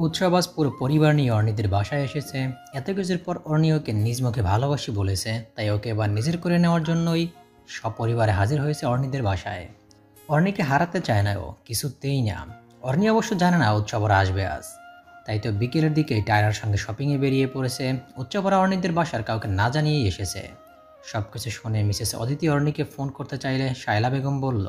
উৎসব আজ পুরো পরিবার নিয়ে অর্ণিদের বাসায় এসেছে। এত কিছুর পর অর্ণি ওকে নিজ মুখে ভালোবাসি বলেছে, তাই ওকে এবার নিজের করে নেওয়ার জন্যই সপরিবারে হাজির হয়েছে অর্ণিদের বাসায়। অর্ণিকে হারাতে চায় না ও, কিছুতেই না। অর্ণি অবশ্য জানে না উৎসব ওরা আসবে আজ, তাই তো বিকেলের দিকে টায়রার সঙ্গে শপিংয়ে বেরিয়ে পড়েছে। উৎসব ওরা অর্ণিদের বাসার কাউকে না জানিয়েই এসেছে। সব কিছু শুনে মিসেস অদিতি অর্ণিকে ফোন করতে চাইলে শায়লা বেগম বলল,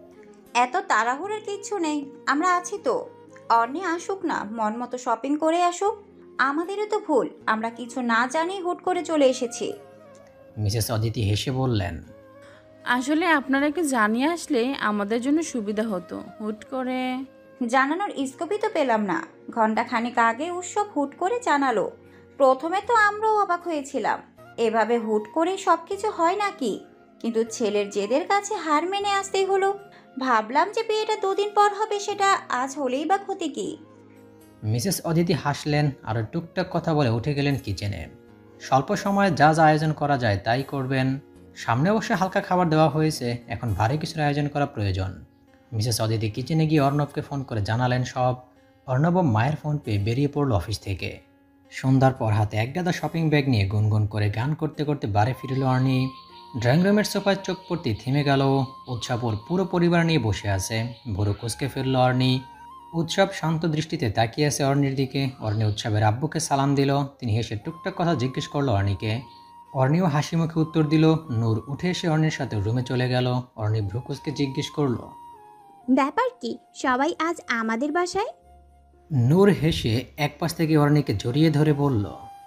এত তাড়াহুড়োর কিচ্ছু নেই, আমরা আছি তো। অর্ণি আসুক না, মন মতো শপিং করে আসুক। আমাদেরও তো ভুল, আমরা কিছু না জানি হুট করে চলে এসেছি। মিসেস অদিতি হেসে বললেন, আসলে আপনারাকে জানিয়ে আসলে আমাদের জন্য সুবিধা হতো। হুট করে জানানোর স্কোপই তো পেলাম না। ঘন্টাখানেক আগে উৎসব হুট করে জানালো। প্রথমে তো আমরাও অবাক হয়েছিলাম, এভাবে হুট করে সব কিছু হয় নাকি। কিন্তু ছেলের জেদের কাছে হার মেনে আসতেই হলো। ভাবলাম যে বিয়েটা দুদিন পর হবে, সেটা আজ হলেই বা ক্ষতি কি। মিসেস অদিতি হাসলেন আর টুকটাক কথা বলে উঠে গেলেন কিচেনে। স্বল্প সময়ে যা যা আয়োজন করা যায় তাই করবেন। সামনে অবশ্য হালকা খাবার দেওয়া হয়েছে, এখন ভারী কিছুর আয়োজন করা প্রয়োজন। মিসেস অদিতি কিচেনে গিয়ে অর্ণবকে ফোন করে জানালেন সব। অর্ণব মায়ের ফোন পেয়ে বেরিয়ে পড়ল অফিস থেকে। সন্ধ্যার পর হাতে এক গাদা শপিং ব্যাগ নিয়ে গুনগুন করে গান করতে করতে বাড়ি ফিরল অর্ণি। ড্রয়িং রুমের সোফায় চোখ পড়তে থেমে গেল। উৎসব ওর পুরো পরিবার নিয়ে বসে আছে। ভোরু কুচকে ফিরল অর্ণি। উৎসব শান্ত দৃষ্টিতে তাকিয়ে আছে অর্ণির দিকে। অর্ণি উৎসবের আব্বুকে সালাম দিল। তিনি হেসে টুকটাক কথা জিজ্ঞেস করলো অর্ণিকে। অর্ণিও হাসি মুখে উত্তর দিল। নূর উঠে এসে অর্ণির সাথে রুমে চলে গেল। অর্ণি ভ্রুকুচকে জিজ্ঞেস করলো, ব্যাপার কি সবাই আজ আমাদের বাসায়? নূর হেসে এক পাশ থেকে অর্ণিকে জড়িয়ে ধরে বলল,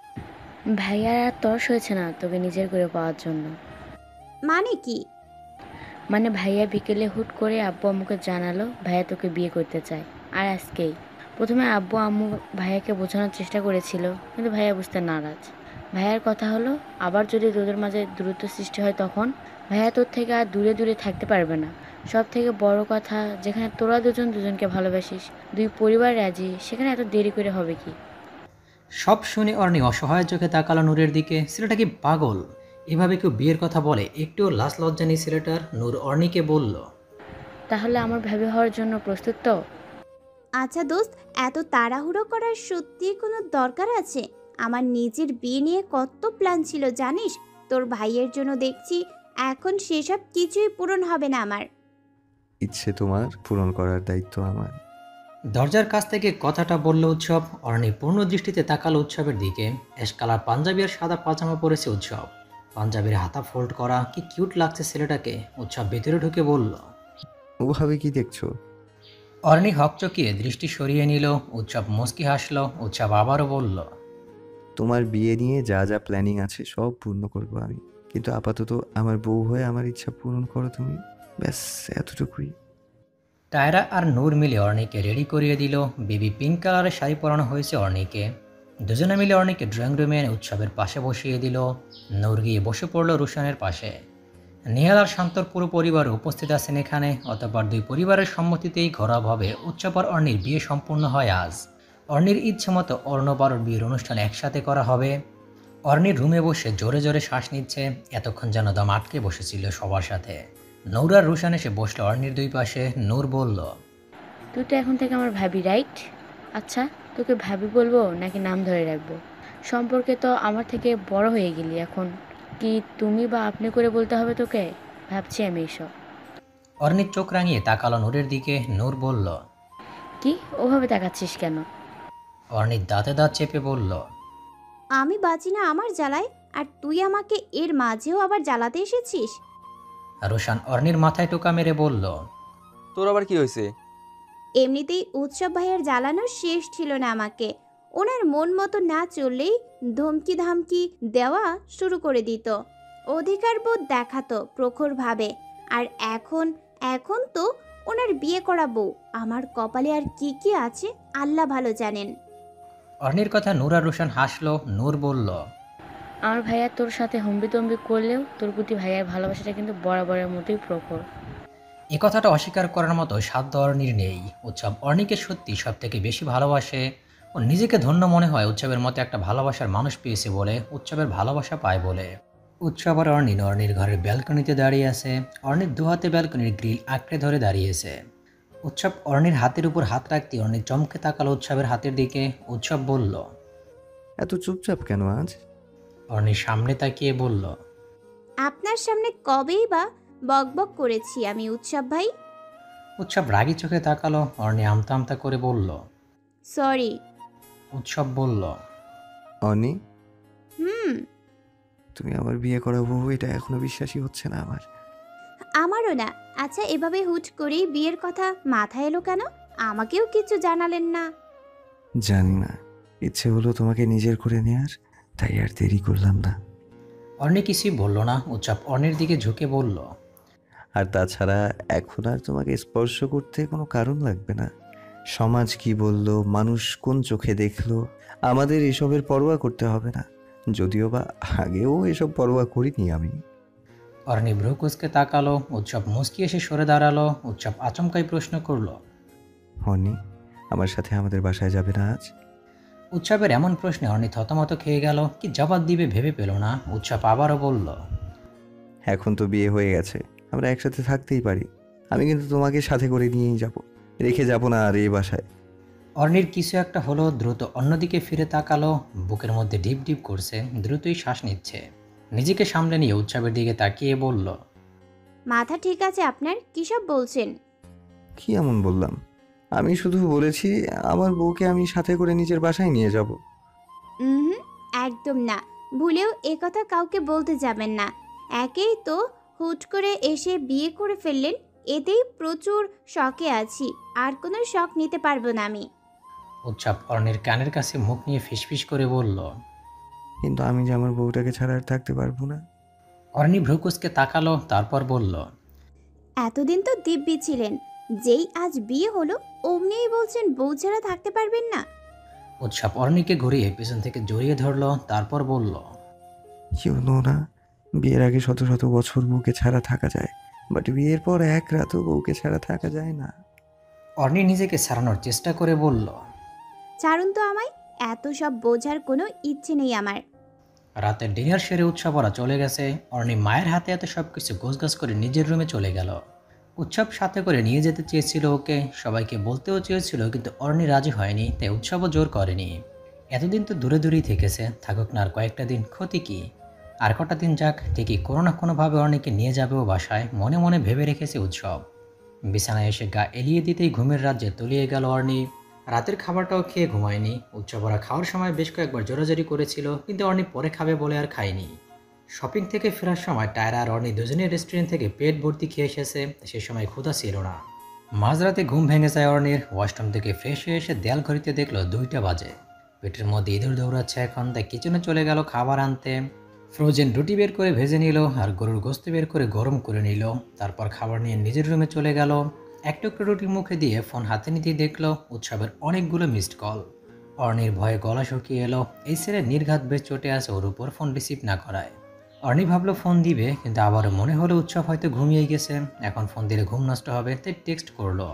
ভাইয়ার আর তর্স হয়েছে না তোকে নিজের করে পাওয়ার জন্য। মানে কি? মানে ভাইয়া বিকেলে হুট করে আব্বু আম্মুকে জানালো ভাইয়া তোকে বিয়ে করতে চায়। আর আজকেই প্রথমে আব্বু আম্মু ভাইয়াকে বোঝানোর চেষ্টা করেছিল, কিন্তু ভাইয়া বুঝতে নারাজ। ভাইয়ার কথা হলো, আবার যদি তোদের মাঝে দূরত্ব সৃষ্টি হয় তখন ভাইয়া তোর থেকে আর দূরে দূরে থাকতে পারবে না। সব থেকে বড় কথা, যেখানে তোরা দুজন দুজনকে ভালোবাসিস, দুই পরিবার রাজি, সেখানে এত দেরি করে হবে কি? সব শুনে অর্ণি অসহায় চোখে তাকালো নূরের দিকে। ছেলেটা কি পাগল? এভাবে কেউ বিয়ের কথা বলে? একটুও লাজ লজ্জা নেই ছেলেটার। নূর অর্ণিকে বলল, তাহলে আমার ভাবি হওয়ার জন্য প্রস্তুত তো? আচ্ছা দোস্ত, এত তাড়াহুড়ো করার সত্যি কোনো দরকার আছে? আমার নিজের বিয়ে নিয়ে কত প্ল্যান ছিল জানিস। তোর ভাইয়ের জন্য দেখছি এখন সেসব কিছুই পূরণ হবে না আমার। ইচ্ছে তোমার, পূরণ করার দায়িত্ব আমার। দরজার কাছ থেকে কথাটা বলল উৎসব। অর্ণি পূর্ণ দৃষ্টিতে তাকালো উৎসবের দিকে। অ্যাশ কালার পাঞ্জাবি আর সাদা পাজামা পরেছে উৎসব। পাঞ্জাবির হাতা ফোল্ড করা, কি কিউট লাগছে ছেলেটাকে। উৎসব ভেতরে ঢুকে বলল, ওভাবে কি দেখছো? অর্ণি হকচকিয়ে দৃষ্টি সরিয়ে নিল। উৎসব মুচকি হাসলো। উৎসব আবারও বলল, তোমার বিয়ে নিয়ে যা যা প্ল্যানিং আছে সব পূর্ণ করবো আমি, কিন্তু আপাতত আমার বউ হয়ে আমার ইচ্ছা পূরণ করো তুমি, ব্যাস এতটুকুই। টায়রা আর নূর মিলে অর্ণিকে রেডি করিয়ে দিল। বেবি পিঙ্ক কালারের শাড়ি পরানো হয়েছে অর্ণিকে। দুজনে মিলে অর্ণিকে ড্রয়িং রুমে এনে উৎসবের পাশে বসিয়ে দিল। নূর গিয়ে বসে পড়ল রুশানের পাশে। নেহাল আর শান্তর পুরো পরিবার উপস্থিত আছেন এখানে। অতঃপর দুই পরিবারের সম্মতিতেই ঘরোয়াভাবে উৎসব আর অর্ণির বিয়ে সম্পূর্ণ হয় আজ। অর্ণির ইচ্ছে মতো অর্ণব আর বিয়ের অনুষ্ঠান একসাথে করা হবে। অর্ণির রুমে বসে জোরে জোরে শ্বাস নিচ্ছে। এতক্ষণ যেন দম আটকে বসেছিল সবার সাথে। নূর আর রুশান এসে বসলো অর্ণির দুই পাশে। নূর বলল, তুই তো এখন থেকে আমার ভাবি, রাইট? আচ্ছা, তোকে ভাবি বলবো নাকি নাম ধরে রাখবো? সম্পর্কে তো আমার থেকে বড় হয়ে গেলি, এখন কি তুমি বা আপনি করে বলতে হবে তোকে? ভাবছি আমি এসব। অর্ণির চোখ রাঙিয়ে তাকালো নূরের দিকে। নূর বলল, কি ওভাবে তাকাচ্ছিস কেন? অর্ণির দাঁতে দাঁত চেপে বলল, আমি বাঁচি না আমার জ্বালায়, আর তুই আমাকে এর মাঝেও আবার জ্বালাতে এসেছিস। রুশান অর্ণির মাথায় টোকা মেরে বলল, তোর আবার কি হয়েছে? এমনিতেই উৎসব ভাইয়ের জ্বালানোর শেষ ছিল না আমাকে। ওনার মন মতো না চললেই ধমকি ধামকি দেওয়া শুরু করে দিত। অধিকার বোধ দেখাতো প্রখরভাবে। আর এখন এখন তো ওনার বিয়ে করা বউ। আমার কপালে আর কি কি আছে আল্লাহ ভালো জানেন। অর্ণির কথা নূর আর রুশান হাসলো। নূর বলল, আমার ভাইয়া তোর সাথে হম্বিতম্বি করলেও তোর প্রতি ভাইয়ার ভালোবাসাটা কিন্তু বরাবরের মতোই প্রখর। এ কথাটা অস্বীকার করার মতো সাধ্য অর্ণির নেই। উৎসব অর্ণিকে সত্যি সব থেকে বেশি ভালোবাসে। ও নিজেকে ধন্য মনে হয় উৎসবের মতো একটা ভালোবাসার মানুষ পেয়েছে বলে, উৎসবের ভালোবাসা পায় বলে। উৎসব আর অর্ণির ঘরের ব্যালকনিতে দাঁড়িয়ে আছে। অর্ণির দুহাতে ব্যালকনির গ্রিল আঁকড়ে ধরে দাঁড়িয়েছে। উৎসব অর্ণির হাতের উপর হাত রাখতে অর্ণি চমকে তাকালো উৎসবের হাতের দিকে। উৎসব বলল। এত চুপচাপ কেন আজ? অর্ণির সামনে তাকিয়ে বলল। আপনার সামনে কবেই বা বকবক করেছি আমি উৎসব ভাই? উৎসব রাগী চোখে তাকালো। অর্ণি আমতা আমতা করে বলল। সরি। উৎসব বলল। অনি, হুম। তুমি আমার বিয়ে করাবো এটা এখনো বিশ্বাসই হচ্ছে না আমার। আমারও না। আচ্ছা, এভাবে হুট করেই বিয়ের কথা মাথায় এলো কেন? আমাকেও কিছু জানালেন না। জানি না, ইচ্ছে হলো তোমাকে নিজের করে নেয়ার, তাই আর দেরি করলাম না। অর্ণি কিছুই বলল না। উৎসব অর্ণির দিকে ঝুঁকে বলল। আর তাছাড়া এখন আর তোমাকে স্পর্শ করতে কোনো কারণ লাগবে না। সমাজ কি বলল, মানুষ কোন চোখে দেখলো, আমাদের এসবের পরোয়া করতে হবে না। যদিও বা আগেও এসব পরোয়া করিনি আমি। অর্ণি ভ্রু কুঁচকে তাকালো। উৎসব মুচকি এসে সরে দাঁড়ালো। উৎসব আচমকাই প্রশ্ন করলো। হনি, আমার সাথে আমাদের বাসায় যাবে না আজ? উৎসবের এমন প্রশ্নে অর্ণি থতমত খেয়ে গেল। কি জবাব দিবে ভেবে পেল না। উৎসব আবারও বলল। এখন তো বিয়ে হয়ে গেছে, আমরা একসাথে থাকতেই পারি। আমি কিন্তু তোমাকে সাথে করে নিয়েই যাব, রেখে যাব না আর এই বাসায়। অর্ণির কিছু একটা হলো। দ্রুত অন্যদিকে ফিরে তাকালো। বুকের মধ্যে ডিপ ডিপ করছে। দ্রুতই শ্বাস নিচ্ছে। নিজেকে সামলে নিয়ে উৎসবের দিকে তাকিয়ে বলল। মাথা ঠিক আছে আপনার? কী সব বলছেন? কি এমন বললাম? আমি শুধু বলেছি আমার বউকে আমি সাথে করে নিজের বাসায় নিয়ে যাব। হুম, একদম না। ভুলেও এ কথা কাউকে বলতে যাবেন না। একেই তো হুট করে এসে বিয়ে করে ফেললেন, এতেই প্রচুর শখে আছি। আর কোনো শখ নিতে পারবো না আমি। উৎসব অর্ণির কানের কাছে মুখ নিয়ে ফিসফিস করে বলল। কিন্তু আমি যে আমার বউটাকে ছাড়া আর থাকতে পারবো না। অর্ণি ভ্রু কুঁচকে তাকালো। তারপর বলল। এতদিন তো দিব্যি ছিলেন, যেই আজ বিয়ে হলো অমনিই বলছেন বউ ছাড়া থাকতে পারবেন না। উৎসব অর্ণিকে ঘুরিয়ে পিছন থেকে জড়িয়ে ধরলো। তারপর বলল। কেউ না, বিয়ের আগে শত শত বছর বউকে ছাড়া থাকা যায়, বাট বিয়ের পর এক রাতও বউকে ছাড়া থাকা যায় না। অর্ণি নিজেকে ছাড়ানোর চেষ্টা করে বলল। ছাড়ুন তো আমায়, এত সব বোঝার কোনো ইচ্ছে নেই আমার। রাতের ডিনার সেরে উৎসব ওরা চলে গেছে। অর্ণি মায়ের হাতে হাতে সবকিছু গোছগাছ করে নিজের রুমে চলে গেল। উৎসব সাথে করে নিয়ে যেতে চেয়েছিল ওকে, সবাইকে বলতেও চেয়েছিল, কিন্তু অর্ণি রাজি হয়নি, তাই উৎসবও জোর করেনি। এতদিন তো দূরে দূরেই থেকেছে, থাকুক না আর কয়েকটা দিন, ক্ষতি কি? আর কটা দিন যাক, ঠিকই কোনো না কোনোভাবে অর্ণিকে নিয়ে যাবে ও বাসায়, মনে মনে ভেবে রেখেছে উৎসব। বিছানায় এসে গা এলিয়ে দিতেই ঘুমের রাজ্যে তলিয়ে গেল অর্ণি। রাতের খাবারটাও খেয়ে ঘুমায়নি। উৎসব ওরা খাওয়ার সময় বেশ কয়েকবার জোরাজোরি করেছিল, কিন্তু অর্ণি পরে খাবে বলে আর খায়নি। শপিং থেকে ফেরার সময় টায়রা আর অর্ণি দুজনেই রেস্টুরেন্ট থেকে পেট ভর্তি খেয়ে এসেছে, সে সময় ক্ষুধা ছিল না। মাঝরাতে ঘুম ভেঙে যায় অর্ণির। ওয়াশরুম থেকে ফ্রেশ হয়ে এসে দেয়াল ঘড়িতে দেখলো 2টা বাজে। পেটের মধ্যে ইঁদুর দৌড়াচ্ছে এখন, তাই কিচেনে চলে গেল খাবার আনতে। ফ্রোজেন রুটি বের করে ভেজে নিল আর গরুর গোস্ত বের করে গরম করে নিল। তারপর খাবার নিয়ে নিজের রুমে চলে গেল। এক টুকরো রুটি মুখে দিয়ে ফোন হাতে নিতেই দেখলো উৎসবের অনেকগুলো মিসড কল। অর্ণির ভয়ে গলা শুকিয়ে এলো। এই ছেলে নির্ঘাত বেশ চটে আছে ওর উপর, ফোন রিসিভ না করায়। অর্ণি ভাবলো ফোন দিবে, কিন্তু আবারও মনে হলো উৎসব হয়তো ঘুমিয়ে গেছে, এখন ফোন দিলে ঘুম নষ্ট হবে, তাই টেক্সট করলো।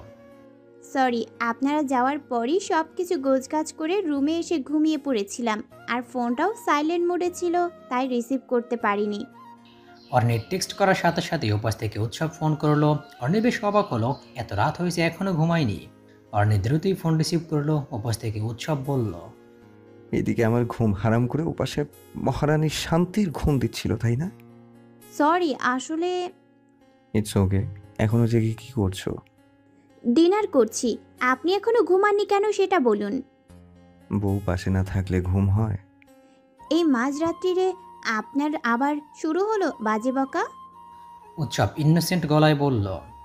সরি, আপনারা যাওয়ার পরই সব কিছু গোছগাছ করে রুমে এসে ঘুমিয়ে পড়েছিলাম, আর ফোনটাও সাইলেন্ট মোডে ছিল, তাই রিসিভ করতে পারিনি। অর্ণির টেক্সট করার সাথে সাথে উপাস থেকে উৎসব ফোন করলো। অর্ণি বেশ অবাক হলো, এত রাত হয়েছে এখনো ঘুমায়নি। অর্ণি দ্রুতই ফোন রিসিভ করলো। উপাস থেকে উৎসব বলল। এদিকে আমার ঘুম হারাম করে ওপাশে মহারানীর শান্তির ঘুম দিচ্ছিল, তাই না? সরি, আসলে ইটস ওকে। এখনো জেগে কি করছো? ডিনার করছি। আপনি এখনো ঘুমাননি কেন সেটা বলুন। বউ পাশে না থাকলে ঘুম হয়? এই মাঝরাত্রিরে আপনার আবার শুরু হলো বাজে বকা? উৎসব ইনোসেন্ট গলায় বলল।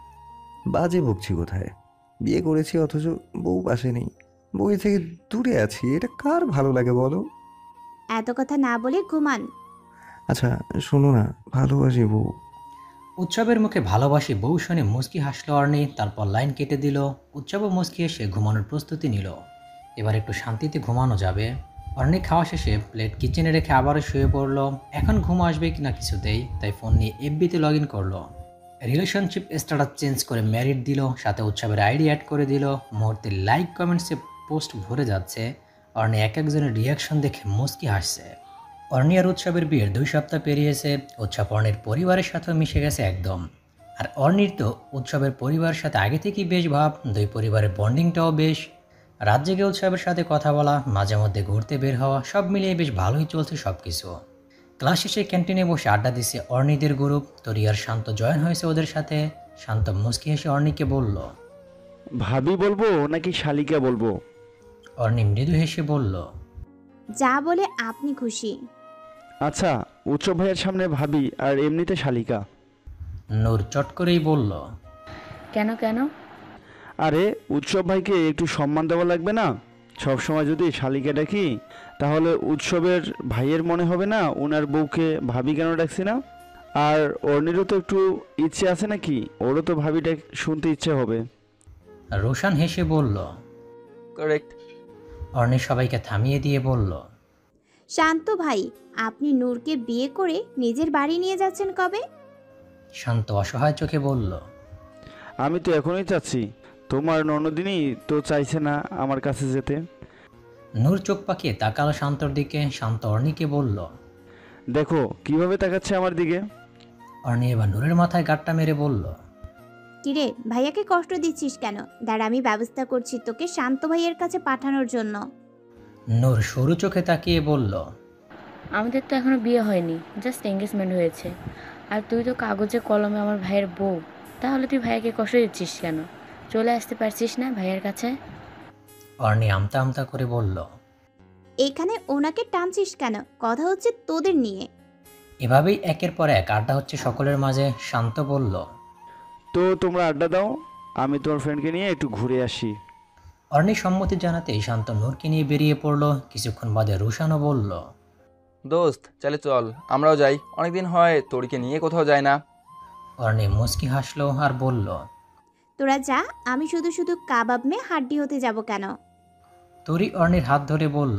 বাজে বকছি কোথায়? বিয়ে করেছি অথচ বউ পাশে নেই, বউয়ের থেকে দূরে আছি, এটা কার ভালো লাগে বলো? এত কথা না বলে ঘুমান। আচ্ছা শোনো না, ভালোবাসি বউ। উৎসবের মুখে ভালোবাসি বউ শুনে মুচকি হাসলো অর্ণি। তারপর লাইন কেটে দিল। উৎসবও মুচকি এসে ঘুমানোর প্রস্তুতি নিল। এবার একটু শান্তিতে ঘুমানো যাবে। অর্ণি খাওয়া শেষে প্লেট কিচেনে রেখে আবারও শুয়ে পড়লো। এখন ঘুম আসবে কিনা কিছুতেই, তাই ফোন নিয়ে এফবিতে লগ ইন করলো। রিলেশনশিপ স্ট্যাটাস চেঞ্জ করে ম্যারিড দিল, সাথে উৎসবের আইডি অ্যাড করে দিল। মুহূর্তে লাইক কমেন্টসে পোস্ট ভরে যাচ্ছে। অর্ণি এক একজনের রিয়াকশন দেখে মুচকি হাসছে। অর্ণি আর উৎসবের বিয়ের 2 সপ্তাহ পেরিয়েছে। উৎসব অর্ণির পরিবারের সাথেও মিশে গেছে একদম। আর অর্ণির তো উৎসবের পরিবারের সাথে আগে থেকেই বেশ ভাব, দুই পরিবারের বন্ডিংটাও বেশ। রাত জেগে উৎসবের সাথে কথা বলা, মাঝে মধ্যে ঘুরতে বের হওয়া, সব মিলিয়ে বেশ ভালোই চলছে সব কিছু। ক্লাস শেষে ক্যান্টিনে বসে আড্ডা দিচ্ছে অর্ণিদের গ্রুপ। তরি আর শান্ত জয়েন হয়েছে ওদের সাথে। শান্ত মুচকি হেসে অর্ণিকে বলল। ভাবি বলবো নাকি শালিকা বলবো? অর্ণি মৃদু হেসে বলল। যা বলে আপনি খুশি। আচ্ছা, উৎসব ভাইয়ের সামনে ভাবি আর এমনিতে শালিকা। নূর চট করেই বলল। কেন কেন? আরে উৎসব ভাইকে একটু সম্মান দেওয়া লাগবে না? সবসময় যদি শালিকা ডাকি তাহলে উৎসবের ভাইয়ের মনে হবে না ওনার বউকে ভাবি কেন ডাকছি না? আর অর্ণিরও তো একটু ইচ্ছে আছে নাকি? ওরও তো ভাবি ডাক শুনতে ইচ্ছে হবে। রোশান হেসে বলল। কারেক্ট। অর্ণি সবাইকে থামিয়ে দিয়ে বলল। শান্ত ভাই, আপনি নূরকে বিয়ে করে নিজের বাড়ি নিয়ে যাচ্ছেন কবে? শান্ত অসহায় চোখে বলল। আমি তো এখনই চাচ্ছি, তোমার ননদিনী তো চাইছে না আমার কাছে যেতে। নূর চোখ পাকিয়ে তাকালো শান্তর দিকে। শান্ত অর্ণিকে বলল। দেখো কিভাবে তাকাচ্ছে আমার দিকে। অর্ণি এবার নূরের মাথায় গাঁটটা মেরে বলল। কিরে, ভাইয়াকে কষ্ট দিচ্ছিস কেন? দাঁড়া, আমি ব্যবস্থা করছি তোকে শান্ত ভাইয়ের কাছে পাঠানোর জন্য। নূর সরু চোখে তাকিয়ে বলল। আমাদের তো এখনো বিয়ে হয়নি, জাস্ট এঙ্গেজমেন্ট হয়েছে। আর তুই তো কাগজে কলমে আমার ভাইয়ের বউ, তাহলে তুই ভাইয়াকে কষ্ট দিচ্ছিস কেন? চলে আসতে পারছিস না ভাইয়ের কাছে? অর্ণি আমতা আমতা করে বলল। এখানে ওনাকে টানছিস কেন? কথা হচ্ছে তোদের নিয়ে। এভাবেই একের পর এক আড্ডা হচ্ছে সকলের মাঝে। শান্ত বলল। তো তোমরা আড্ডা দাও, আমি তোমার ফ্রেন্ডকে নিয়ে একটু ঘুরে আসি। অর্ণি সম্মতি জানাতেই শান্ত নূরকে নিয়ে বেরিয়ে পড়ল। কিছুক্ষণ বাদে রুশানও বলল। দোস্ত চলে চল, আমরাও যাই, অনেকদিন হয় তোরিকে নিয়ে কোথাও যায় না। অর্ণি মুচকি হাসলো আর বলল। তোরা যা, আমি শুধু শুধু কাবাব মেয়ে হাড্ডি হতে যাব কেন? তরি অর্ণির হাত ধরে বলল।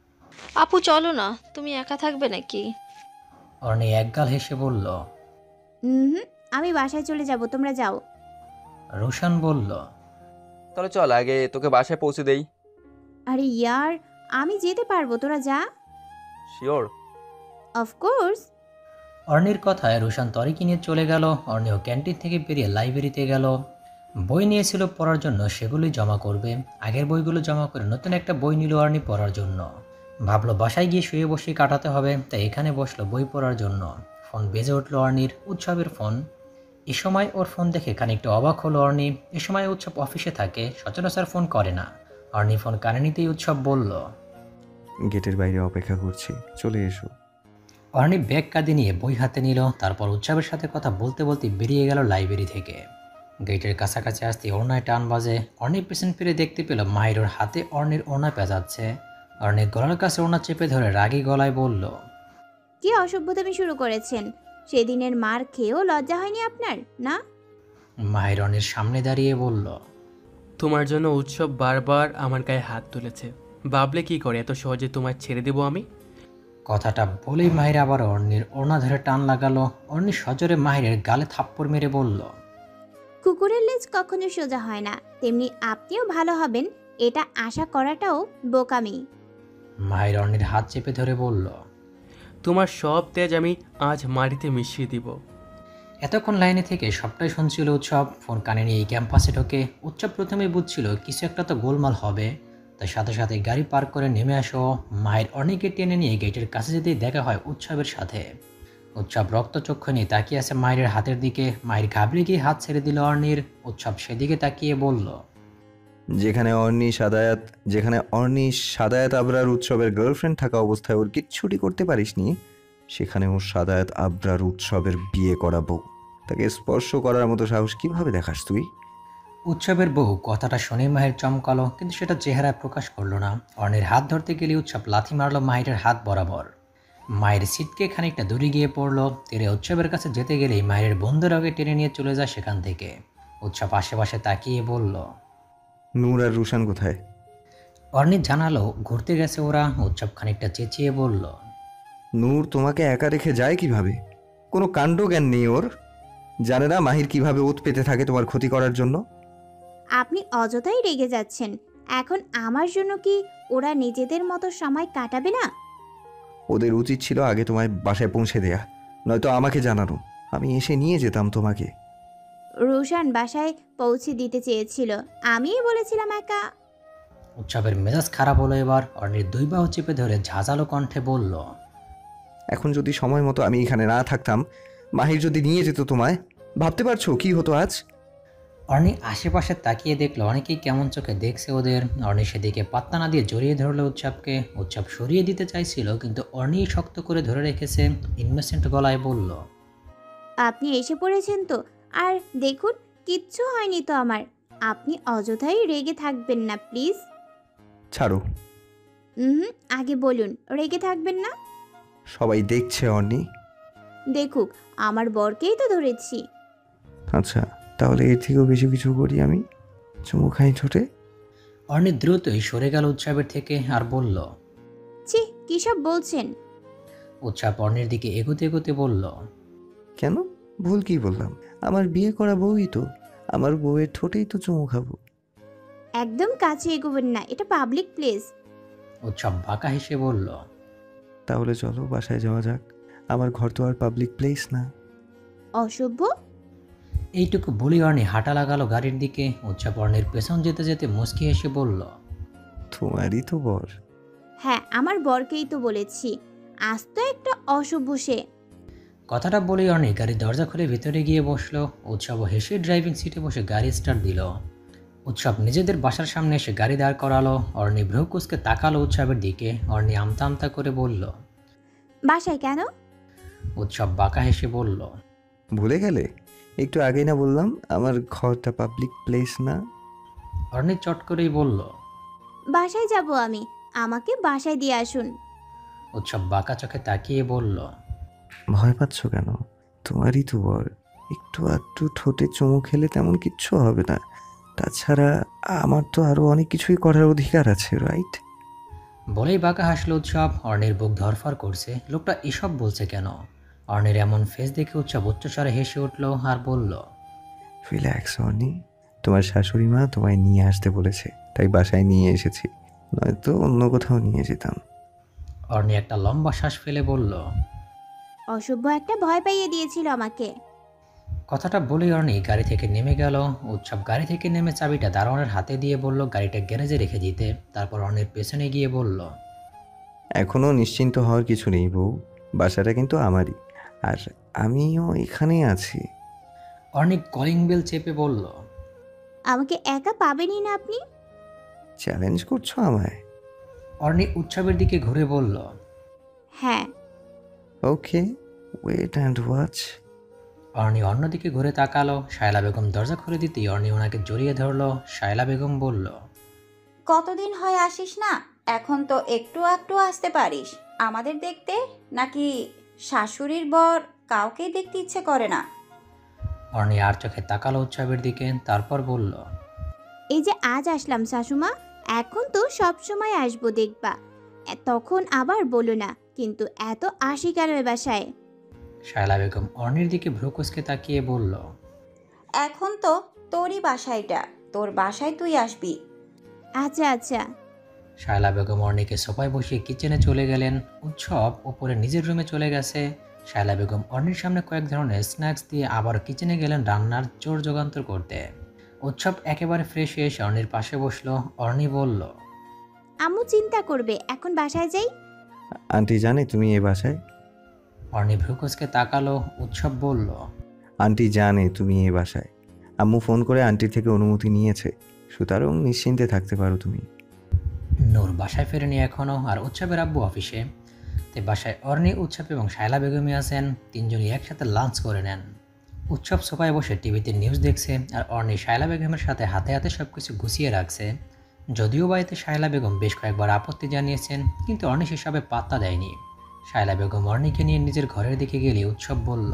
আপু চলো না, তুমি একা থাকবে নাকি? অর্ণি একগাল হেসে বলল। হুম, আমি বাসায় চলে যাব, তোমরা যাও। রুশান বলল। তাহলে চল আগে তোকে বাসায় পৌঁছে দেই। আরে ইয়ার, আমি যেতে পারবো, তোরা যা। শিওর? অফকোর্স। অর্ণির কথায় রুশান তরিকে নিয়ে চলে গেল। অর্ণিও ক্যান্টিন থেকে বেরিয়ে লাইব্রেরিতে গেল। বই নিয়েছিল পড়ার জন্য, সেগুলোই জমা করবে। আগের বইগুলো জমা করে নতুন একটা বই নিল অর্ণি পড়ার জন্য। ভাবলো বাসায় গিয়ে শুয়ে বসে কাটাতে হবে, তাই এখানে বসলো বই পড়ার জন্য। ফোন বেজে উঠল অর্ণির, উৎসবের ফোন। এ সময় ওর ফোন দেখে খানিকটা অবাক হলো অর্ণি। এ সময় উৎসব অফিসে থাকে, সচরাচর ফোন করে না। অর্ণি ফোন কানে নিতেই উৎসব বলল। গেটের বাইরে অপেক্ষা করছি, চলে এসো। অর্ণি ব্যাগ কাঁধে নিয়ে বই হাতে নিল। তারপর উৎসবের সাথে কথা বলতে বলতে বেরিয়ে গেল লাইব্রেরি থেকে। গেটের কাছাকাছি আসতে ওড়নায় টান বাজে। অর্ণি পেছন ফিরে দেখতে পেল মাহির ওর হাতে অর্ণির ওড়না পেঁচাচ্ছে। অর্ণি গলার কাছে ওড়না চেপে ধরে রাগী গলায় বলল। কি অসভ্যতামি শুরু করেছেন? সেদিনের মার খেয়েও লজ্জা হয়নি আপনার, না? মাহির অর্ণির সামনে দাঁড়িয়ে বলল। তোমার জন্য উৎসব বারবার আমার গায়ে হাত তুলেছে, ভাবলে কি করে এত সহজে তোমায় ছেড়ে দেবো আমি? কথাটা বলেই মাহির আবার অর্ণির ওড়না ধরে টান লাগালো। অর্ণি সজোরে মাহিরের গালে থাপ্পড় মেরে বলল। কুকুরের লেজ কখনো সোজা হয় না, তেমনি আপনিও ভালো হবেন এটা আশা করাটাও বোকামি। মাহির অর্ণির হাত চেপে ধরে বলল। তোমার সব তেজ আমি আজ মাটিতে মিশিয়ে দিব। এতক্ষণ লাইনে থেকে সবটাই শুনছিল উৎসব। ফোন কানে নিয়ে ক্যাম্পাসে ঢোকে। উৎসব প্রথমে বুঝছিল কিছু একটা তো গোলমাল হবে, তাই সাথে সাথে গাড়ি পার্ক করে নেমে আসো। মাহির অর্ণিকে টেনে নিয়ে গেটের কাছে যেতেই দেখা হয় উৎসবের সাথে। উৎসব রক্তচক্ষু নিয়ে তাকিয়ে আছে মাহিরের হাতের দিকে। মাহির ঘাবড়ে গিয়ে হাত ছেড়ে দিল অর্ণির। উৎসব সেদিকে তাকিয়ে বলল। যেখানে অর্ণি সাদায়াত আবরার উৎসবের গার্লফ্রেন্ড থাকা অবস্থায় ওর কিচ্ছুটি করতে পারিসনি, সেখানে ওর সাদায়াত আবরার উৎসবের বিয়ে করা বউ, তাকে স্পর্শ করার মতো সাহস কিভাবে দেখাস তুই? উৎসবের বউ কথাটা শুনে মাহির চমকালো, কিন্তু সেটা চেহারায় প্রকাশ করলো না। অর্ণির হাত ধরতে গেলে উৎসব লাথি মারলো মাহিরের হাত বরাবর। মায়ের সিটকে খানিকটা দূরে গিয়ে পড়লো। তীরে উৎসবের কাছে যেতে গেলেই মায়ের বন্ধুর আগে টেনে নিয়ে চলে যায় সেখান থেকে। উৎসব আশেপাশে তাকিয়ে বলল। নূর আর রুশান কোথায়? অর্ণি জানালো ঘুরতে গেছে ওরা। উৎসব খানিকটা চেঁচিয়ে বলল। নূর তোমাকে একা রেখে যায় কিভাবে? কোনো কাণ্ড জ্ঞান নেই ওর? জানে না মাহির কিভাবে ওত পেতে থাকে তোমার ক্ষতি করার জন্য? আপনি অযথাই রেগে যাচ্ছেন। এখন আমার জন্য কি ওরা নিজেদের মতো সময় কাটাবে না? ওদের উচিত ছিল আগে তোমায় বাসায় পৌঁছে দেয়া, নয়তো আমাকে জানানো, আমি এসে নিয়ে যেতাম তোমাকে। রোশান বাসায় পৌঁছে দিতে চেয়েছিল, আমিই বলেছিলাম একা। উৎসবের মেজাজ খারাপ হলো এবার। অর্ণির দুই বাহু চেপে ধরে ঝাঁঝালো কণ্ঠে বলল, এখন যদি সময় মতো আমি এখানে না থাকতাম, মাহির যদি নিয়ে যেত তোমায়, ভাবতে পারছো কি হতো আজ? অর্ণি আশেপাশে তাকিয়ে দেখলো অনেকেই কেমন চোখে দেখছে ওদের। অর্ণি সেদিকে পাত্তা না দিয়ে জড়িয়ে ধরলো উৎসবকে। উৎসব সরিয়ে দিতে চাইছিল, কিন্তু অর্ণি শক্ত করে ধরে রেখেছে। ইনোসেন্ট গলায় বলল, আপনি এসে পড়েছেন তো, আর দেখুন কিচ্ছু হয়নি তো আমার। আপনি অযথাই রেগে থাকবেন না প্লিজ। ছাড়ো। হুম, আগে বলুন রেগে থাকবেন না। সবাই দেখছে অর্ণি। দেখুক, আমার বরকেই তো ধরেছি। আচ্ছা, তাহলে এর থেকেও বেশি কিছু করি আমি? চুমু খাই ঠোঁটে। অর্ণি দ্রুতই সরে গেল উৎসবের থেকে আর বলল, ছি, কী সব বলছেন? উৎসব অর্ণির দিকে এগোতে এগোতে বলল, কেন? ভুল কি বললাম? আমার বিয়ে করা বউই তো, আমার বউয়ের ঠোঁটেই তো চুমু খাবো। একদম কাছে এগোবেন না, এটা পাবলিক প্লেস। উৎসব বাঁকা হেসে বলল, তাহলে চলো বাসায় যাওয়া যাক, আমার ঘর তো আর পাবলিক প্লেস না। অসভ্য। এইটুকু বলি অর্ণি হাঁটা লাগালো গাড়ির দিকে। উৎসব অর্ণির পেছন যেতে যেতে মুচকি হেসে বলল, তোমারই তো বর। হ্যাঁ, আমার বরকেই তো বলেছি। আজ তো একটা অসভ্য সে। কথাটা বলে অর্ণি গাড়ির দরজা খুলে ভিতরে গিয়ে বসলো। উৎসব হেসে ড্রাইভিং সিটে বসে গাড়ি স্টার্ট দিল। উৎসব নিজেদের বাসার সামনে এসে গাড়ি দাঁড় করালো। অর্ণি ভ্রু কুঁচকে তাকালো উৎসবের দিকে। অর্ণি আমতা আমতা করে বলল, বাসায় কেন? উৎসব বাঁকা হেসে বলল, ভুলে গেলে? একটু আগেই না বললাম আমার ঘরটা পাবলিক প্লেস না? অর্ণি চট করেই বলল, বাসায় যাব আমি, আমাকে বাসায় দিয়ে আসুন। উৎসব বাঁকা চোখে তাকিয়ে বলল, ভয় পাচ্ছ কেন? তোমারই তো বর, একটু আধটু ঠোঁটে চুমু খেলে তেমন কিচ্ছু হবে না। তাছাড়া আমার তো আরো অনেক কিছুই করার অধিকার আছে, রাইট? বলেই বাঁকা হাসলো উৎসব। অর্ণির বুক ধরফর করছে, লোকটা এসব বলছে কেন? অর্ণির এমন ফেস দেখে উৎসব উচ্চস্বরে হেসে উঠল আর বলল, রিল্যাক্স অর্ণি, তোমার শাশুড়ি মা তোমায় নিয়ে আসতে বলেছে, তাই বাসায় নিয়ে এসেছি, নয়তো অন্য কোথাও নিয়ে যেতাম। অর্ণি একটা লম্বা শ্বাস ফেলে বলল, অসভ্য একটা ভয় পাইয়ে দিয়েছিল আমাকে। কথাটা বলেই অর্ণি গাড়ি থেকে নেমে গেল। উৎসব গাড়ি থেকে নেমে চাবিটা দারোয়ানের হাতে দিয়ে বলল গাড়িটা গ্যারেজে রেখে দিতে। তারপর অর্ণির পেছনে গিয়ে বলল, এখনো নিশ্চিন্ত হওয়ার কিছু নেই বউ, বাসাটা কিন্তু আমারই, আর আমিও এখানেই আছি। অর্ণি কলিং বেল চেপে বলল, আমাকে একা পাবেনই না আপনি। চ্যালেঞ্জ করছো আমায়? অর্ণি উৎসবের দিকে ঘুরে বলল, হ্যাঁ। Okay, wait and watch. Arni অন্যদিকে ঘুরে তাকালো। শায়লা বেগম দরজা খুলে দিতেই অর্ণি ওনাকে জড়িয়ে ধরলো। শায়লা বেগম বলল, কতদিন হয় আসিস না? এখন তো একটু একটু আসতে পারিস আমাদের দেখতে, নাকি শাশুড়ির বর কাউকেই দেখতে ইচ্ছে করে না? অর্ণি আর চোখে তাকালো উৎসবের দিকে, তারপর বলল, এই যে আজ আসলাম শাশুমা, এখন তো সব সময় আসবো দেখবা। তখন আবার বলো না, কিন্তু এত আসি কেন এ বাসায়? শায়লা বেগম অর্ণির দিকে ভ্রু কুঁচকে তাকিয়ে বলল, এখন তো তোরই বাসায়টা, তোর বাসায় তুই আসবি। আচ্ছা আচ্ছা। শায়লা বেগম অর্ণিকে সোফায় বসিয়ে কিচেনে চলে গেলেন। উৎসব উপরে নিজের রুমে চলে গেছে। শায়লা বেগম অর্ণির সামনে কয়েক ধরনের স্ন্যাক্স দিয়ে আবার কিচেনে গেলেন রান্নার জোর যোগান্তর করতে। উৎসব একেবারে ফ্রেশ হয়ে এসে অর্ণির পাশে বসলো। অর্ণি বলল, আম্মু চিন্তা করবে, এখন বাসায় যাই। আন্টি জানে তুমি এ বাসায়? অর্ণি ভ্রু কুঁচকে তাকালো। উৎসব বলল, আন্টি জানে তুমি এ বাসায়, আম্মু ফোন করে আন্টির থেকে অনুমতি নিয়েছে, সুতরাং নিশ্চিন্তে থাকতে পারো তুমি। নূর বাসায় ফেরেনি এখনও, আর উৎসবের আব্বু অফিসে। তাই বাসায় অর্ণি, উৎসব এবং শায়লা বেগমই আছেন। তিনজনই একসাথে লাঞ্চ করে নেন। উৎসব সোফায় বসে টিভিতে নিউজ দেখছে, আর অর্ণি শায়লা বেগমের সাথে হাতে হাতে সব কিছু গুছিয়ে রাখছে। যদিও বাড়িতে শায়লা বেগম বেশ কয়েকবার আপত্তি জানিয়েছেন, কিন্তু অর্ণি সেসবে পাত্তা দেয়নি। শায়লা বেগম অর্ণিকে নিয়ে নিজের ঘরের দিকে গেলে উৎসব বলল,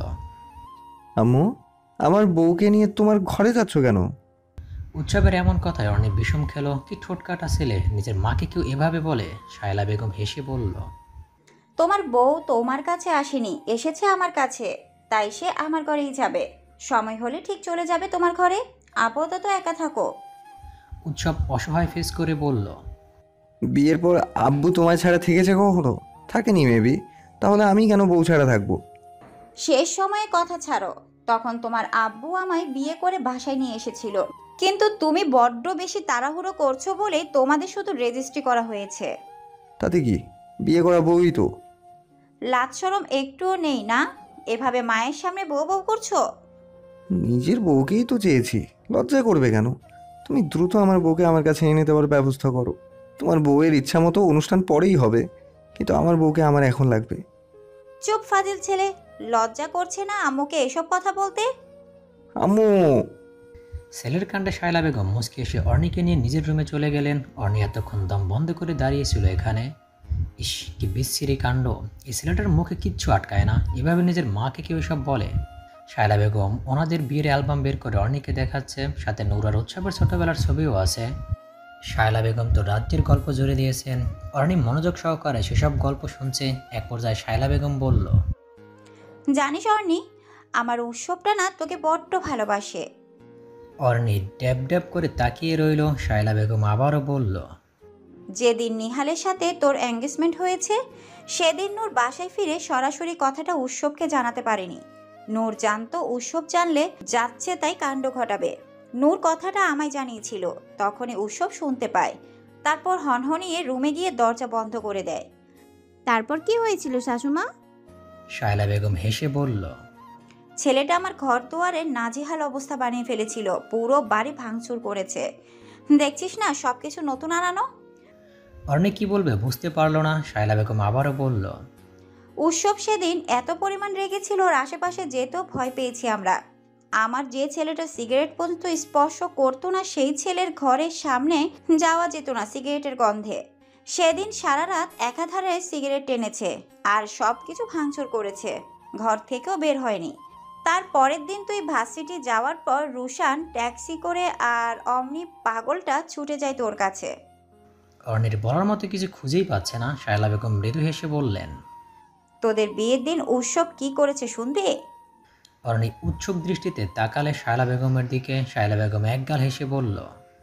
আম্মু, আমার বউকে নিয়ে তোমার ঘরে যাচ্ছ কেন? উৎসবের এমন কথায় অর্ণি বিষম খেলো। কি ঠোঁটকাটা ছেলে, নিজের মাকে কেউ এভাবে বলে? শায়লা বেগম হেসে বলল, তোমার বউ তোমার কাছে আসেনি, এসেছে আমার কাছে, তাই সে আমার ঘরেই যাবে। সময় হলে ঠিক চলে যাবে তোমার ঘরে, আপাতত একা থাকো। উৎসব অসহায় ফেস করে বলল, বিয়ের পর আব্বু তোমায় ছাড়া থেকেছে কখনো? থাকেনি মেবি, তাহলে আমি কেন বউ ছাড়া থাকবো? শেষ সময়ে কথা ছাড়ো, তখন তোমার আব্বু আমায় বিয়ে করে বাসায় নিয়ে এসেছিল, কিন্তু তুমি বড্ড বেশি তাড়াহুড়ো করছো বলে তোমাদের শুধু রেজিস্ট্রি করা হয়েছে। তাতে কি, বিয়ে করা বউই তো। লাজ শরম একটুও নেই না? এভাবে মায়ের সামনে বউ বউ করছো। নিজের বউকেই তো চেয়েছি, লজ্জা করবে কেন? তুমি দ্রুত আমার বউকে আমার কাছে এনে দেওয়ার ব্যবস্থা করো। তোমার বউয়ের ইচ্ছা মতো অনুষ্ঠান পরেই হবে, কিন্তু আমার বউকে আমার এখন লাগবে। চুপ ফাজিল ছেলে, লজ্জা করছে না আম্মুকে এসব কথা বলতে? আম্মু! ছেলের কাণ্ডে শায়লা বেগম মুচকি এসে অর্ণিকে নিয়ে নিজের রুমে চলে গেলেন। অর্ণি এতক্ষণ দম বন্ধ করে দাঁড়িয়েছিল এখানে। ইস, কি বিচ্ছিরি কাণ্ড! এই ছেলেটার মুখে কিচ্ছু আটকায় না, এভাবে নিজের মাকে কেউ এসব বলে? শায়লা বেগম ওনাদের বিয়ের অ্যালবাম বের করে অর্ণিকে দেখাচ্ছে, সাথে নূর আর উৎসবের ছোটবেলার ছবিও আছে। শায়লা বেগম তো রাজ্যের গল্প জুড়ে দিয়েছেন। অর্ণি মনোযোগ সহকারে সেসব গল্প শুনছে। এক পর্যায়ে শায়লা বেগম বলল, জানিস অর্ণি, আমার উৎসবটা না তোকে বড্ড ভালোবাসে। অর্ণি ড্যাব ড্যাব করে তাকিয়ে রইল। শায়লা বেগম আবারও বলল, যেদিন নিহালের সাথে তোর এঙ্গেজমেন্ট হয়েছে সেদিন নূর বাসায় ফিরে সরাসরি কথাটা উৎসবকে জানাতে পারেনি। নূর জানতো উৎসব জানলে যাচ্ছে তাই কাণ্ড ঘটাবে। নূর কথাটা আমায় জানিয়েছিল, তখনই উৎসব শুনতে পায়। তারপর হনহনিয়ে রুমে গিয়ে দরজা বন্ধ করে দেয়। তারপর কি হয়েছিল শাশুমা? শায়লা বেগম হেসে বলল, ছেলেটা আমার ঘর দুয়ারের নাজেহাল অবস্থা বানিয়ে ফেলেছিল, পুরো বাড়ি ভাঙচুর করেছে। দেখছিস না সবকিছু নতুন আনানো। অর্ণি কি বলবে বুঝতে পারল না। শায়লা বেগম আবারও বলল, উৎসব সেদিন এত পরিমাণ রেগেছিল ওর আশেপাশে যেতেও ভয় পেয়েছি আমরা। আমার যে ছেলেটা সিগারেট পর্যন্ত স্পর্শ করতো না সেই ছেলের ঘরের সামনে যাওয়া যেত না সিগারেটের গন্ধে। সেদিন সারা রাত একাধারে সিগারেট টেনেছে আর সব কিছু ভাঙচুর করেছে, ঘর থেকেও বের হয়নি। তার পরের দিন তুই ভার্সিটি যাওয়ার পর রুশান ট্যাক্সি করে আর অমনি পাগলটা ছুটে যায় তোর কাছে। অর্ণির বলার মতো কিছু খুঁজেই পাচ্ছে না। শায়লা বেগম মৃদু হেসে বললেন, তোদের বিয়ের দিন উৎসব কি করেছে শুনবে? অর্ণি উৎসুক দৃষ্টিতে তাকালে শায়লা বেগমের দিকে। শায়লা বেগম একগাল হেসে বলল,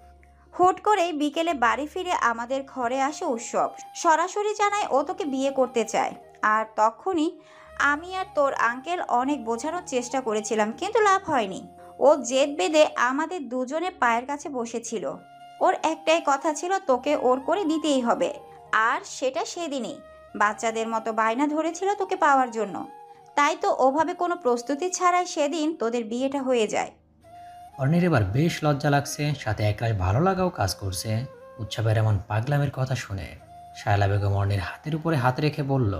হুট করেই বিকেলে বাড়ি ফিরে আমাদের ঘরে আসে উৎসব। সরাসরি জানায় ও তোকে বিয়ে করতে চায়। আর তখনই আমি আর তোর আঙ্কেল অনেক বোঝানোর চেষ্টা করেছিলাম, কিন্তু লাভ হয়নি। ও জেদ বেঁধে আমাদের দুজনের পায়ের কাছে বসেছিল। ওর একটাই কথা ছিল, তোকে ওর করে দিতেই হবে। আর সেটা সেদিনই বাচ্চাদের মতো বায়না ধরেছিল তোকে পাওয়ার জন্য। তাই তো ওভাবে কোনো প্রস্তুতি ছাড়াই সেদিন তোদের বিয়েটা হয়ে যায়। অর্ণির এবার বেশ লজ্জা লাগছে, সাথে একরাশ ভালো লাগাও কাজ করছে উৎসবের এমন পাগলামের কথা শুনে। শায়লা বেগম অর্ণির হাতের উপরে হাত রেখে বলল,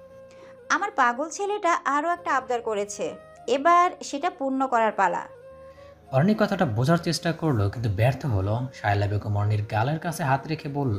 আমার পাগল ছেলেটা আরও একটা আবদার করেছে, এবার সেটা পূর্ণ করার পালা। অর্ণি কথাটা বোঝার চেষ্টা করলো, কিন্তু ব্যর্থ হলো। শায়লা বেগম অর্ণির গালের কাছে হাত রেখে বলল,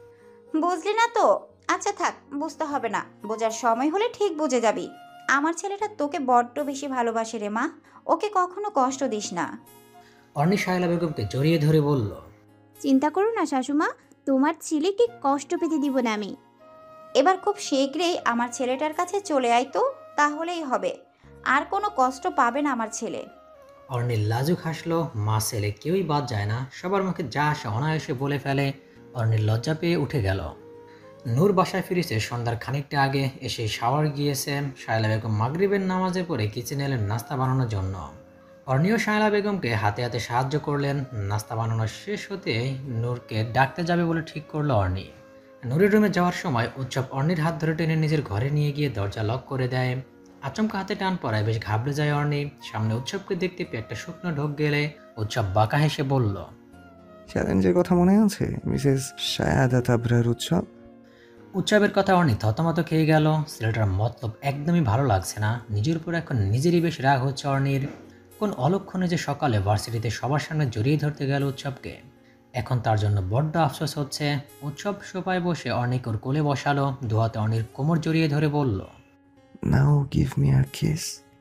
বুঝলি না তো? আচ্ছা থাক, বুঝতে হবে না, বোঝার সময় হলে ঠিক বুঝে যাবি। আমার ছেলেটা তোকে বড্ড বেশি ভালোবাসে রে মা, ওকে কখনো কষ্ট দিস না। অর্ণি শায়লা বেগমকে জড়িয়ে ধরে বলল, চিন্তা করো না শাশুমা, তোমার ছেলেকে কষ্ট পেতে দিব না আমি। এবার খুব শীঘ্রই আমার ছেলেটার কাছে চলে আয় তো, তাহলেই হবে। আর কোনো কষ্ট পাবে না আমার ছেলে। অর্ণির লাজুক হাসলো। মা ছেলে কেউই বাদ যায় না, সবার মুখে যা আসে অনায়াসে বলে ফেলে। অর্ণির লজ্জা পেয়ে উঠে গেল। নূর বাসায় ফিরেছে সন্ধ্যার খানিকটা আগে, এসে শাওয়ার গিয়েছে। শায়লা বেগম মাগরিবের নামাজে পড়ে কিচেনে এলেন নাস্তা বানানোর জন্য। অর্ণিও শায়লা বেগমকে হাতে হাতে সাহায্য করলেন। নাস্তা বানানো শেষ হতে নূরকে ডাকতে যাবে বলে ঠিক করলো অর্ণি। নূরের রুমে যাওয়ার সময় উৎসব অর্ণির হাত ধরে টেনে নিজের ঘরে নিয়ে গিয়ে দরজা লক করে দেয়। আচমকা হাতে টান পড়ায় বেশ ঘাবড়ে যায় অর্ণি। সামনে উৎসবকে দেখতে পেয়ে একটা শুকনো ঢোক গেলে উৎসব বাঁকা হেসে বলল, চ্যালেঞ্জের কথা মনে আছে মিসেস শায়াদাত আবরার উৎসব? উৎসবের কথা অর্ণি থতমত খেয়ে গেল। ছেলেটার মতলব একদমই ভালো লাগছে না। নিজের উপর এখন নিজেরই বেশ রাগ হচ্ছে অর্ণির। কোন অলক্ষণে যে সকালে ভার্সিটিতে সবার সামনে জড়িয়ে ধরতে গেল উৎসবকে, এখন তার জন্য বড্ড আফসোস হচ্ছে। উৎসব সোফায় বসে অর্ণিকে ওর কোলে বসালো, দুহাতে অর্ণির কোমর জড়িয়ে ধরে বলল, now give me a kiss.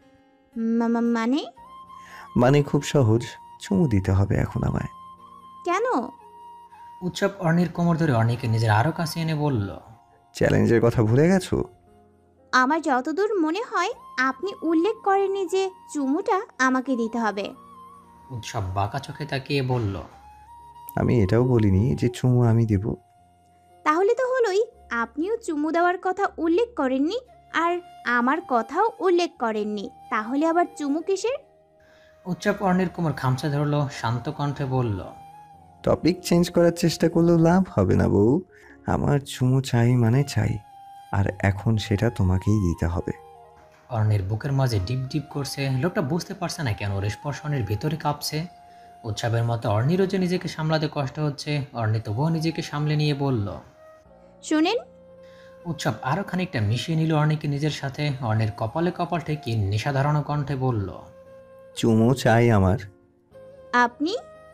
মানে? মানে খুব সহজ, চুমু দিতে হবে এখন আমায়। কেন? উৎসব অর্ণির কোমর ধরে অর্ণিকে নিজের আরও কাছে এনে বলল, চ্যালেঞ্জের কথা ভুলে গেছো? আমার যতদূর মনে হয় আপনি উল্লেখ করেননি যে চুমুটা আমাকে দিতে হবে। উৎসব বাঁকা চোখে তাকিয়ে বলল, আমি এটাও বলিনি যে চুমু আমি দেব। তাহলে তো হলোই, আপনিও চুমু দেওয়ার কথা উল্লেখ করেননি আর আমার কথাও উল্লেখ করেননি, তাহলে আবার চুমু কিসের? উৎসব অর্ণির কোমর খামচা ধরলো, শান্ত কণ্ঠে বলল, টপিক চেঞ্জ করার চেষ্টা করলেও লাভ হবে না বউ। আমার চুমু চাই মানে চাই, আর এখন সেটা তোমাকেই দিতে হবে। অর্ণির বুকের মাঝে ডিপ ডিপ করছে। লোকটা বুঝতে পারছে না কেন ওর স্পর্শ অর্ণির ভিতরে কাঁপছে। উৎসবের মতো অর্ণিরও যে নিজেকে সামলাতে কষ্ট হচ্ছে, অর্ণি তবুও নিজেকে সামলে নিয়ে বলল। শুনেন, উৎসব আরও খানিকটা মিশিয়ে নিল অর্ণিকে নিজের সাথে। অর্ণির কপালে কপাল ঠেকিয়ে নেশাধারণ কণ্ঠে বলল, চুমু চাই আমার। আপনি?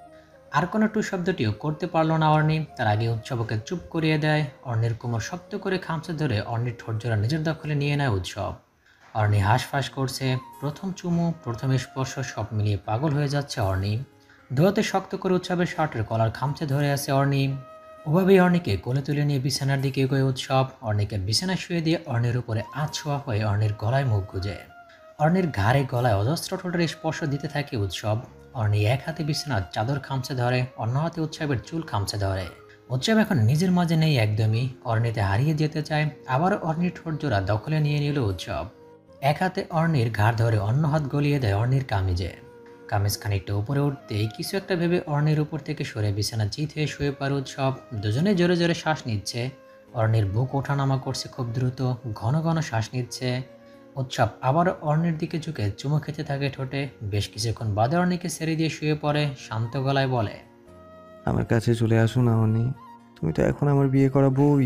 আর কোনো টু শব্দটিও করতে পারল না অর্ণি। তার আগে উৎসবকে চুপ করিয়ে দেয়। অর্ণির কোমর শক্ত করে খামচে ধরে অর্ণির ঠোঁটজোড়া নিজের দখলে নিয়ে নেয় উৎসব। অর্ণি হাঁসফাঁস করছে। প্রথম চুমু, প্রথম স্পর্শ, সব মিলিয়ে পাগল হয়ে যাচ্ছে অর্ণি। দোয়াতে শক্ত করে উৎসবের শার্টের কলার খামচে ধরে আছে অর্ণি। ওভাবেই অর্ণিকে কোলে তুলে নিয়ে বিছানার দিকে এগোয় উৎসব। অর্ণিকে বিছানায় শুয়ে দিয়ে অর্ণির উপরে ছোঁয়া হয়ে অর্ণির গলায় মুখ গুজে। অর্ণির ঘাড়ে গলায় অজস্র ঠোঁটের স্পর্শ দিতে থাকে উৎসব। অর্ণি এক হাতে বিছানার চাদর খামচে ধরে, অন্য হাতে উৎসবের চুল খামচে ধরে। উৎসব এখন নিজের মাঝে নেই একদমই। অর্ণিতে হারিয়ে যেতে চায়। আবার অর্ণির ঠোঁট জোড়া দখলে নিয়ে নিল উৎসব। এক হাতে অর্ণির ঘাড় ধরে অন্য হাত গলিয়ে দেয় অর্ণির কামিজে। কামিজ খানিকটা উপরে উঠতেই কিছু একটা ভেবে অর্ণির উপর থেকে সরে বিছানা চিত হয়ে শুয়ে পড়ে উৎসব। দুজনে জোরে জোরে শ্বাস নিচ্ছে। অর্ণির বুক ওঠানামা করছে খুব দ্রুত, ঘন ঘন শ্বাস নিচ্ছে। উৎসব আবার অর্ণির দিকে ঝুঁকে চুমু খেতে থাকে ঠোঁটে। বেশ কিছুক্ষণ বাদে অর্ণিকে ছেড়ে দিয়ে শুয়ে পড়ে, শান্ত গলায় বলে, আমার কাছে চলে আসো না অনি, তুমি তো এখন আমার বিয়ে করা বউই।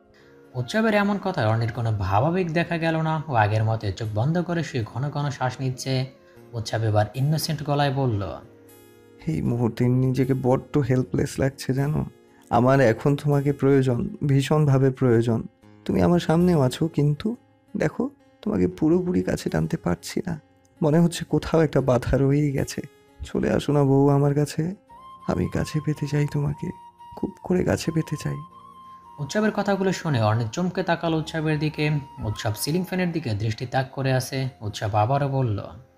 উৎসবের এমন কথায় অর্ণির কোনো ভাবাবেগ দেখা গেল না। ও আগের মতো চোখ বন্ধ করে শুয়ে ঘন ঘন শ্বাস নিচ্ছে। উৎসব এবার ইনোসেন্ট গলায় বলল, এই মুহূর্তে নিজেকে বড্ড হেল্পলেস লাগছে জানো। আমার এখন তোমাকে প্রয়োজন, ভীষণভাবে প্রয়োজন। তুমি আমার সামনেও আছো, কিন্তু দেখো তোমাকে পুরোপুরি কাছে টানতে পারছি না। মনে হচ্ছে কোথাও একটা বাধা রয়েই গেছে। চলে আসো না বউ আমার কাছে, আমি কাছে পেতে চাই তোমাকে, খুব করে কাছে পেতে চাই। উৎসবের কথাগুলো শুনে অর্ণি চমকে তাকালো উৎসবের দিকে। উৎসব সিলিং ফ্যানের দিকে দৃষ্টি তাক করে আছে। উৎসব আবারও বলল,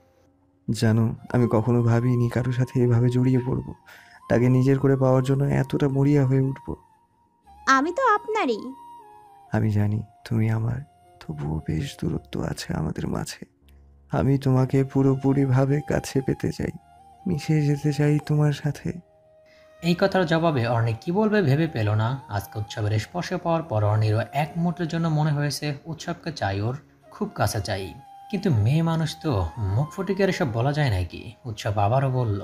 জানো, আমি কখনো ভাবিনি কারোর সাথে এভাবে জড়িয়ে পড়বো, তাকে নিজের করে পাওয়ার জন্য এতটা মরিয়া হয়ে উঠবো। আমি তো আপনারই। আমি জানি তুমি আমার, তবুও বেশ দূরত্ব আছে আমাদের মাঝে। আমি তোমাকে পুরোপুরিভাবে কাছে পেতে চাই, মিশে যেতে চাই তোমার সাথে। এই কথার জবাবে অর্ণি কি বলবে ভেবে পেল না। আজকে উৎসবের স্পর্শে পাওয়ার পর অর্ণিরও এক মুহূর্তের জন্য মনে হয়েছে উৎসবকে চাই, ওর খুব কাছে চাই। কিন্তু মেয়ে মানুষ তো, মুখ ফুটিকে এসব বলা যায় নাকি। উৎসব আবারও বলল,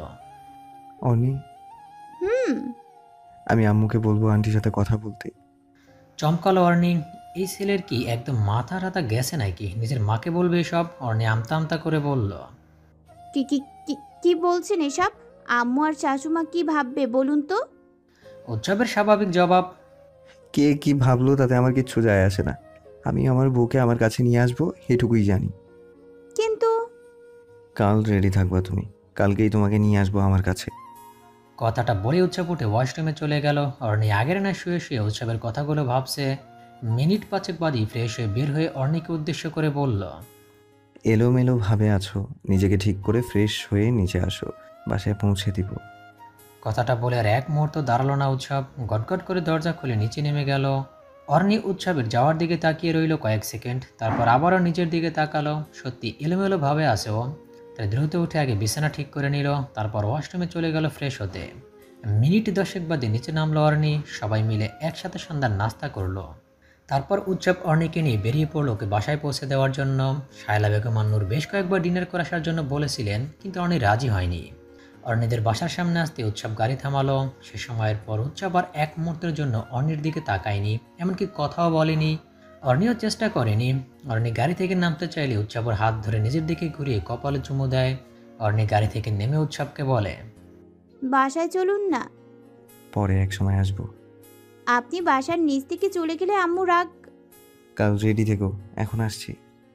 অনি, হুম। আমি আম্মুকে বলবো আন্টির সাথে কথা বলতে। চমকালো অর্ণি। এই ছেলের কি একদম মাথা টাথা গেছে নাকি? নিজের মাকে বলবে এসব? অর্ণি আমতা আমতা করে বলল, কি কি কি কি বলছেন এসব? আম্মু আর শাশুমা কি ভাববে বলুন তো? উৎসবের স্বাভাবিক জবাব, কে কি ভাবলো তাতে আমার কিচ্ছু যায় আসে না। আমি আমার বউকে আমার কাছে নিয়ে আসবো, এটুকুই জানি। কিন্তু কাল রেডি থাকবা তুমি, কালকেই তোমাকে নিয়ে আসবো আমার কাছে। কথাটা বলে উৎসব উঠে ওয়াশরুমে চলে গেল। অর্ণি আগের না শুয়ে শুয়ে উৎসবের কথাগুলো ভাবছে। মিনিট পাঁচেক বাদই ফ্রেশ হয়ে বের হয়ে অর্ণিকে উদ্দেশ্য করে বলল, এলোমেলো ভাবে আছো, নিজেকে ঠিক করে ফ্রেশ হয়ে নিচে আসো, বাসায় পৌঁছে দিব। কথাটা বলে আর এক মুহূর্ত দাঁড়ালো না উৎসব। গটগট করে দরজা খুলে নিচে নেমে গেল। অর্ণি উৎসবের যাওয়ার দিকে তাকিয়ে রইল কয়েক সেকেন্ড, তারপর আবারও নিচের দিকে তাকালো। সত্যি এলোমেলো ভাবে আছে ও। তাই দ্রুত উঠে আগে বিছানা ঠিক করে নিল, তারপর ওয়াশরুমে চলে গেল ফ্রেশ হতে। মিনিট 10 বাদে নিচে নামলো অর্ণি। সবাই মিলে একসাথে সন্ধ্যার নাস্তা করলো। তারপর উৎসব অর্ণিকে নিয়ে বেরিয়ে পড়লো ওকে বাসায় পৌঁছে দেওয়ার জন্য। শায়লা বেগম আন্নুর বেশ কয়েকবার ডিনার করে আসার জন্য বলেছিলেন, কিন্তু অর্ণি রাজি হয়নি। অর্ণিদের বাসার সামনে আসতে উৎসব গাড়ি থামালো। সে সময়ের পর উৎসব আর এক মুহূর্তের জন্য অর্ণির দিকে তাকায়নি, এমনকি কথাও বলেনি। অর্ণিও চেষ্টা করেনি। অর্ণি গাড়ি থেকে নামতে চাইলে উৎসবের হাত ধরে নিজের দিকে ঘুরিয়ে কপালে চুমু দেয়। অর্ণি গাড়ি থেকে নেমে উৎসবকে বলে, বাসায় চলুন না। পরে এক সময় আসবো। আপনি বাসার নিচ থেকে চলে গেলে আম্মু রাগ। কাল রেডি থেকো, এখন আসছি।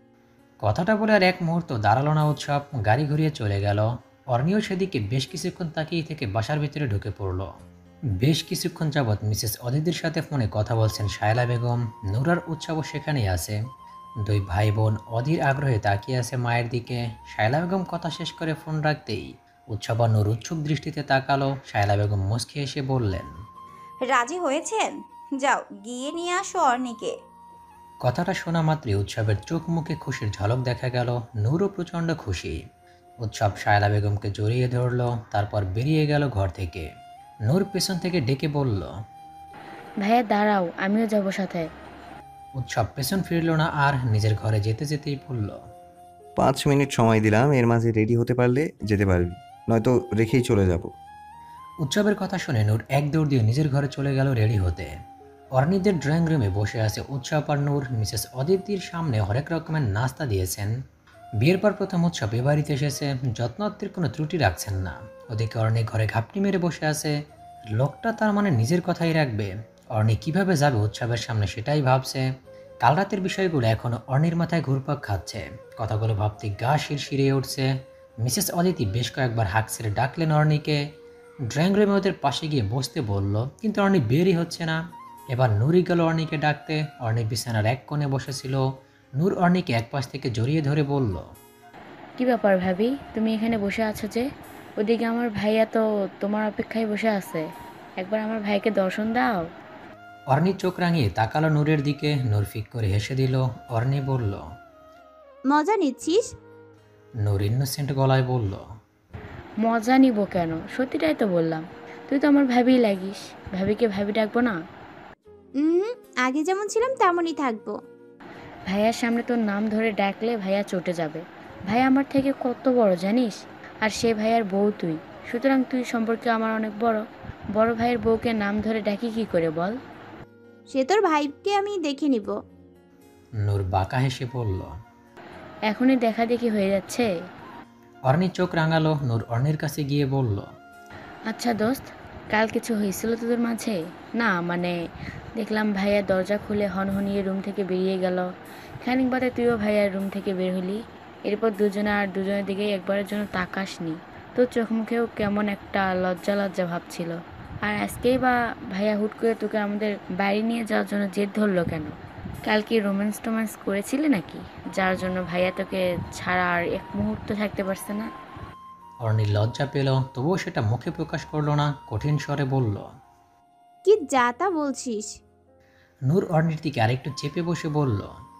কথাটা বলে আর এক মুহূর্ত দাঁড়ালো না উৎসব, গাড়ি ঘুরিয়ে চলে গেল। অর্ণিও সেদিকে বেশ কিছুক্ষণ তাকিয়ে থেকে বাসার ভিতরে ঢুকে পড়ল। বেশ কিছুক্ষণ যাবৎ মিসেস অদিতির সাথে ফোনে কথা বলছেন শায়লা বেগম। নূরার উৎসবও সেখানেই আছে। দুই ভাই বোন অধীর আগ্রহে তাকিয়ে আছে মায়ের দিকে। শায়লা বেগম কথা শেষ করে ফোন রাখতেই উৎসব আর নূর উৎসুক দৃষ্টিতে তাকালো। শায়লা বেগম মুচকি এসে বললেন, রাজি হয়েছেন? যাও গিয়ে নিয়ে আসো অর্ণিকে। কথাটা শোনা মাত্রই উৎসবের চোখ মুখে খুশির ঝলক দেখা গেল। নূরও প্রচণ্ড খুশি। উৎসব শায়লা বেগমকে জড়িয়ে ধরলো, তারপর বেরিয়ে গেল ঘর থেকে। নূর পেছন থেকে ডেকে বলল। ভাইয়া দাঁড়াও, আমিও যাব সাথে। উৎসব পেছন ফিরল না আর নিজের ঘরে যেতে যেতেই বলল। 5 মিনিট সময় দিলাম, এর মাঝে রেডি হতে পারলে যেতে পারবি, নয়তো রেখেই চলে যাব। উৎসবের কথা শুনে নূর এক দৌড় দিয়ে নিজের ঘরে চলে গেল রেডি হতে। অর্ণিদের ড্রয়িং রুমে বসে আছে উৎসব আর নূর। মিসেস অদিতির সামনে হরেক রকমের নাস্তা দিয়েছেন। বিয়ের পর প্রথম উৎসব এ বাড়িতে এসেছে, যত্নত্বের কোনো ত্রুটি রাখছেন না। ওদিকে অর্ণি ঘরে ঘাপটি মেরে বসে আছে। লোকটা তার মানে নিজের কথাই রাখবে। অর্ণি কিভাবে যাবে উৎসবের সামনে সেটাই ভাবছে। কাল রাতের বিষয়গুলো এখনো অর্ণির মাথায় ঘুরপাক খাচ্ছে। কথাগুলো ভাবতে গা শিরশিরিয়ে উঠছে। মিসেস অদিতি বেশ কয়েকবার হাঁক ছেড়ে ডাকলেন অর্ণিকে। ড্রয়িং রুমে ওদের পাশে গিয়ে বসতে বলল, কিন্তু অর্ণি বেরই হচ্ছে না। এবার নূরই গেল অর্ণিকে ডাকতে। অর্ণি বিছানার এক কোণে বসেছিল। নূর অর্ণিকে এক পাশ থেকে জড়িয়ে ধরে বলল। কি ব্যাপার ভাবি, তুমি এখানে বসে আছো যে? ওদিকে আমার ভাইয়া তো তোমার অপেক্ষায় বসে আছে, একবার আমার ভাইকে দর্শন দাও। অর্ণি চোখ রাঙিয়ে তাকালো নূরের দিকে। নূর ফিক করে হেসে দিল। অর্ণি বলল। মজা নিচ্ছিস? নূর ইনোসেন্ট গলায় বলল। মজা নিব কেন, সত্যিটাই তো বললাম। তুই তো আমার ভাবিই লাগিস, ভাবিকে ভাবি ডাকবো না? হুম, আগে যেমন ছিলাম তেমনই থাকবো। ভাইয়ার সামনে তোর নাম ধরে ডাকলে ভাইয়া চটে যাবে। ভাইয়া আমার থেকে কত বড় জানিস? আর সে ভাইয়ার বউ তুই, সুতরাং তুই সম্পর্কে আমার অনেক বড়। বড় ভাইয়ের বউকে নাম ধরে ডাকি কি করে বল? সে তোর ভাইকে আমি দেখে নিব। নূর বাঁকা হেসে বলল। এখনই দেখা দেখি হয়ে যাচ্ছে। অর্ণি চোখ রাঙালো। নূর অর্ণির কাছে গিয়ে বলল। আচ্ছা দোস্ত, কাল কিছু হয়েছিল তোদের মাঝে? না মানে, দেখলাম ভাইয়া দরজা খুলে হনহনিয়ে রুম থেকে বেরিয়ে গেল। খানিক বাদে তুইও ভাইয়ার রুম থেকে বের হলি। এরপর দুজনে আর দুজনের দিকেই একবারের জন্য তাকাসনি। তোর চোখ মুখেও কেমন একটা লজ্জা লজ্জা ভাব ছিল। আর আজকেই বা ভাইয়া হুট করে তোকে আমাদের বাড়ি নিয়ে যাওয়ার জন্য জেদ ধরলো কেন? কাল কি রোম্যান্স টোম্যান্স করেছিলি নাকি, যার জন্য ভাইয়া তোকে ছাড়া আর এক মুহূর্ত থাকতে পারছে না? অর্ণি লজ্জা পেল, তবুও সেটা মুখে প্রকাশ করলো না। কঠিন স্বরে বলল। কি যা তা বলছিস? নূর অর্ণির দিকে আরেকটু চেপে বসে বলল।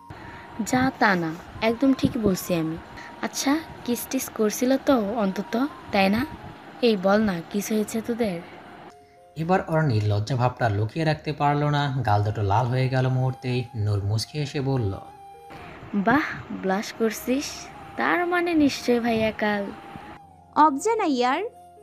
যা তা না, একদম ঠিক বলছি আমি। আচ্ছা, কিস টিস করছিল তো অন্তত, তাই না? এই বল না, কিস হয়েছে তোদের? এবার অর্ণি লজ্জা ভাবটা লুকিয়ে রাখতে পারলো না। গাল দুটো লাল হয়ে গেল মুহূর্তেই। নূর মুচকি এসে বলল। বাহ, ব্লাশ করছিস, তার মানে নিশ্চয় ভাইয়া কাল। অবজানা ইয়ার।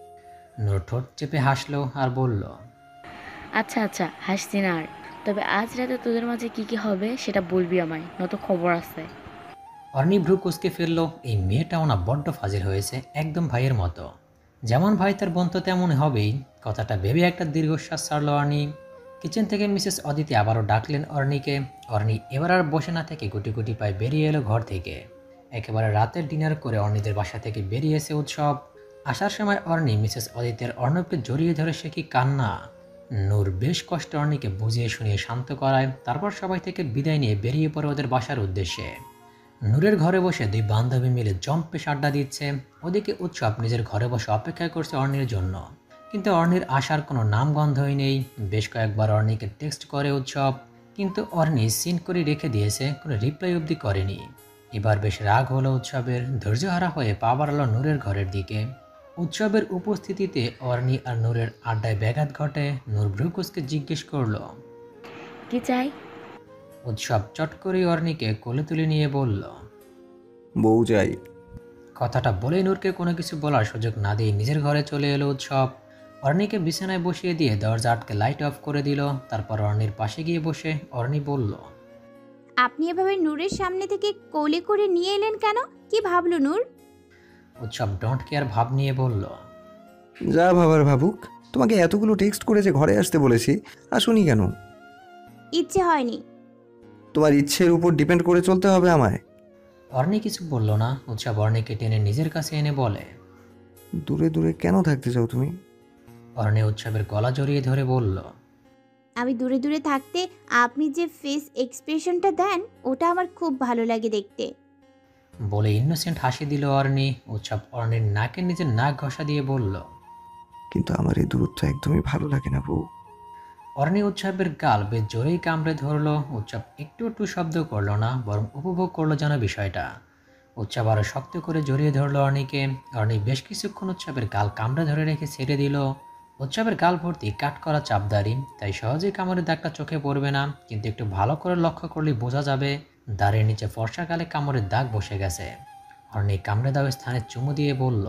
নূর ঠোঁট চেপে হাসলো আর বলল। আচ্ছা আচ্ছা, হাসছি না আর। তবে আজ রাতে তোদের মাঝে কি কি হবে সেটা বলবি আমায়, নত খবর আছে। অর্ণি ভ্রু কুচকে ফেললো। এই মেয়েটাও না বড্ড ফাজিল হয়েছে, একদম ভাইয়ের মতো। যেমন ভাই তার বোন তো তেমনই হবেই। কথাটা ভেবে একটা দীর্ঘশ্বাস ছাড়লো অর্ণি। কিচেন থেকে মিসেস অদিতি আবারও ডাকলেন অর্ণিকে। অর্ণি এবার আর বসে না থেকে গুটি গুটি পায়ে বেরিয়ে এলো ঘর থেকে। একেবারে রাতের ডিনার করে অর্ণিদের বাসা থেকে বেরিয়েছে উৎসব। আসার সময় অর্ণি মিসেস অদিতের অর্ণবকে জড়িয়ে ধরে সে কি কান্না। নূর বেশ কষ্টে অর্ণিকে বুঝিয়ে শুনিয়ে শান্ত করায়। তারপর সবাই থেকে বিদায় নিয়ে বেরিয়ে পড়ে ওদের বাসার উদ্দেশ্যে। নূরের ঘরে বসে দুই বান্ধবী মিলে জম্পেশ আড্ডা দিচ্ছে। ওদিকে উৎসব নিজের ঘরে বসে অপেক্ষা করছে অর্ণির জন্য, কিন্তু অর্ণির আসার কোনো নামগন্ধই নেই। বেশ কয়েকবার অর্ণিকে টেক্সট করে উৎসব, কিন্তু অর্ণি সিন করে রেখে দিয়েছে, কোনো রিপ্লাই অবধি করেনি। এবার বেশ রাগ হলো উৎসবের। ধৈর্যহারা হয়ে পা বাড়ালো নূরের ঘরের দিকে। উৎসবের উপস্থিতিতে অর্ণি আর নূরের আড্ডায় ব্যাঘাত ঘটে। নূর ভ্রুকুচকে জিজ্ঞেস করলো। কি চাই? উৎসব চট করে অর্ণিকে কোলে তুলে নিয়ে বলল। বউ চাই। কথাটা বলেই নূরকে কোনো কিছু বলার সুযোগ না দিয়ে নিজের ঘরে চলে এলো উৎসব। অর্ণিকে বিছানায় বসিয়ে দিয়ে দরজা আটকে লাইট অফ করে দিল। তারপর অর্ণির পাশে গিয়ে বসে অর্ণি বলল। আপনি এভাবে নূরের সামনে থেকে কোলে করে নিয়ে এলেন কেন? কি ভাবলো নূর? উৎসব ডোন্ট কেয়ার ভাব নিয়ে বলল। যা ভাবার ভাবুক, তোমাকে এতগুলো টেক্সট করেছে ঘরে আসতে বলেছি, আসুনি কেন? ইচ্ছে হয়নি। তোমার ইচ্ছের উপর ডিপেন্ড করে চলতে হবে আমায়? অর্ণি কিছু বলল না। উৎসব অর্ণিকে টেনে নিজের কাছে এনে বলে। দূরে দূরে কেন থাকতে চাও তুমি? অর্ণি উৎসবের গলা জড়িয়ে ধরে বলল। আমি দূরে দূরে থাকতে আপনি যে ফেস এক্সপ্রেশনটা দেন ওটা আমার খুব ভালো লাগে দেখতে। বলে ইনোসেন্ট হাসি দিল অর্ণি। উৎসব অর্ণির নাকে নিজের নাক ঘষা দিয়ে বলল। কিন্তু আমার এই দূরত্ব একদমই ভালো লাগে না বউ। অর্ণি উৎসবের গাল বেশ জোরেই কামড়ে ধরলো। উৎসব একটু একটু শব্দ করলো না, বরং উপভোগ করলো যেন বিষয়টা। উৎসব আরও শক্ত করে জড়িয়ে ধরল অর্ণিকে। অর্ণি বেশ কিছুক্ষণ উৎসবের গাল কামড়ে ধরে রেখে ছেড়ে দিল। উৎসবের গাল ভর্তি কাট করা চাপদাড়ি, তাই সহজেই কামড়ের দাগটা চোখে পড়বে না, কিন্তু একটু ভালো করে লক্ষ্য করলে বোঝা যাবে দাড়ির নিচে ফর্সা গালে কামড়ের দাগ বসে গেছে। অর্ণি কামড়ে দেওয়া স্থানে চুমু দিয়ে বলল,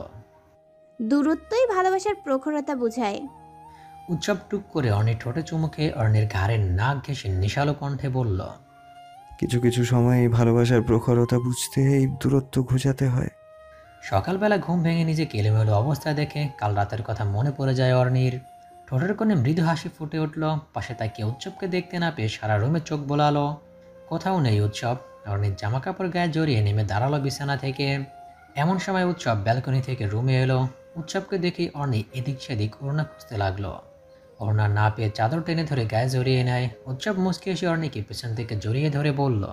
দূরত্বই ভালোবাসার প্রখরতা বোঝায়। উৎসব টুক করে অর্ণির ঠোঁটে চুমু খেয়ে অর্ণির ঘাড়ের নাক ঘেঁষে নেশালো কণ্ঠে বলল, কিছু কিছু সময় এই ভালোবাসার প্রখরতা বুঝতে এই দূরত্ব ঘুচাতে হয়। সকালবেলা ঘুম ভেঙে নিজেকে এলোমেলো অবস্থায় দেখে কাল রাতের কথা মনে পড়ে যায় অর্ণির। ঠোঁটের কোণে মৃদু হাসি ফুটে উঠল। পাশে তাকিয়ে উৎসবকে দেখতে না পেয়ে সারা রুমে চোখ বোলালো, কোথাও নেই উৎসব। অর্ণির জামা কাপড় গায়ে জড়িয়ে নেমে দাঁড়ালো বিছানা থেকে। এমন সময় উৎসব ব্যালকনি থেকে রুমে এলো। উৎসবকে দেখেই অর্ণি এদিক সেদিক ওড়না খুঁজতে লাগলো। ওড়না না পেয়ে চাদর টেনে ধরে গায়ে জড়িয়ে নেয়। উৎসব মুচকি এসে অর্ণিকে পেছন থেকে জড়িয়ে ধরে বলল,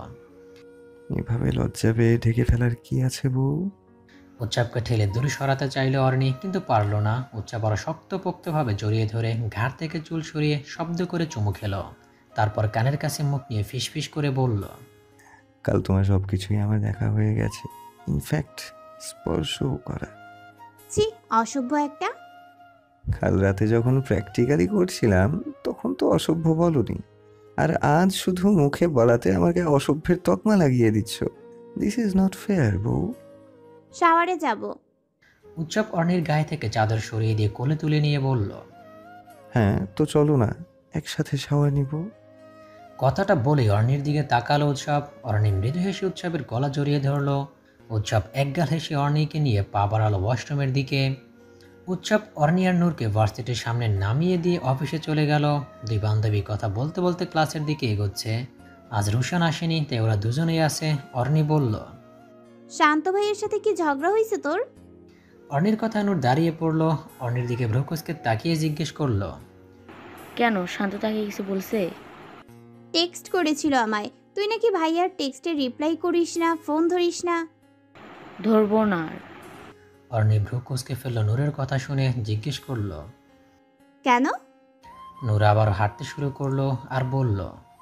এভাবে লজ্জা পেয়ে ঢেকে ফেলার কি আছে বউ? উৎসবকে ঠেলে দূরে সরাতে চাইল অর্ণি, কিন্তু পারল না। উৎসব আরো শক্তপোক্তভাবে জড়িয়ে ধরে ঘাড় থেকে চুল সরিয়ে শব্দ করে চুমু খেলো। তারপর কানের কাছে মুখ নিয়ে ফিসফিস করে বলল, কাল তোমার সব কিছুই আমার দেখা হয়ে গেছে, ইনফ্যাক্ট স্পর্শও করা। ছি, অসভ্য একটা। কাল রাতে যখন প্র্যাকটিক্যালি করছিলাম তখন তো অসভ্য বলনি, আর আজ শুধু মুখে বলাতে আমাকে অসভ্যের তকমা লাগিয়ে দিচ্ছ। দিস ইজ নট ফেয়ার বউ। শাওয়ারে যাব। উৎসব অর্ণির গায়ে থেকে চাদর সরিয়ে দিয়ে কোলে তুলে নিয়ে বলল, হ্যাঁ তো চলো না, একসাথে শাওয়ার নিব। কথাটা বলে অর্ণির দিকে তাকালো উৎসব। অর্ণি মৃদু হেসে উৎসবের গলা জড়িয়ে ধরলো। উৎসব একগাল হেসে অর্ণিকে নিয়ে পা বাড়ালো ওয়াশরুমের দিকে। উৎসব অর্ণি আর নূরকে ভার্সিটির সামনে নামিয়ে দিয়ে অফিসে চলে গেল। দুই বান্ধবী কথা বলতে বলতে ক্লাসের দিকে এগোচ্ছে। আজ রুশান আসেনি, তাই ওরা দুজনেই আছে। অর্ণি বলল, শান্ত ভাইয়ের সাথে কি ঝগড়া হয়েছে তোর? অর্ণির কথা নূর দাঁড়িয়ে পড়ল। অর্ণির দিকে ভ্রুকুচকে তাকিয়ে জিজ্ঞেস করলো, কেন, শান্ত তাকে কিছু বলছে? টেক্সট করেছিল আমায়, তুই নাকি ভাইয়ার টেক্সটে রিপ্লাই করিস না, ফোন ধরিস না। ধরবো না আর। অর্ণি ভ্রুকুচকে ফেলল নূরের কথা শুনে জিজ্ঞেস করলো। কেন? নূর আবার হাঁটতে শুরু করলো আর বলল,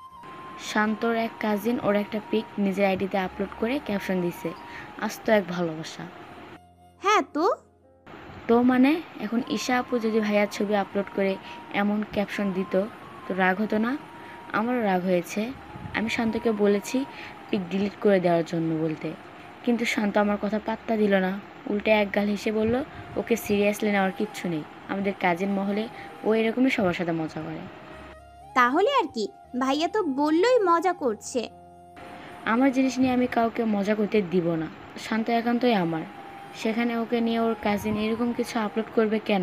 শান্তর এক কাজিন ওর একটা পিক নিজের আইডিতে আপলোড করে ক্যাপশন দিছে, আজ তো এক ভালোবাসা। হ্যাঁ তো তো মানে এখন ঈশা আপু যদি ভাইয়ার ছবি আপলোড করে এমন ক্যাপশন দিত তো রাগ হতো না? আমারও রাগ হয়েছে। আমি শান্তকে বলেছি পিক ডিলিট করে দেওয়ার জন্য বলতে, কিন্তু শান্ত আমার কথা পাত্তা দিল না। উল্টে এক গাল হেসে বলল ওকে সিরিয়াসলি নেওয়ার কিচ্ছু নেই, আমাদের কাজিন মহলে ও এরকমই সবার সাথে মজা করে। তাহলে আর কি, ভাইয়া তো বললই মজা করছে। আমার জিনিস নিয়ে আমি কাউকে মজা করতে দিব না। শান্ত একান্তই আমার, সেখানে ওকে নিয়ে ওর কাজিন এরকম কিছু আপলোড করবে কেন?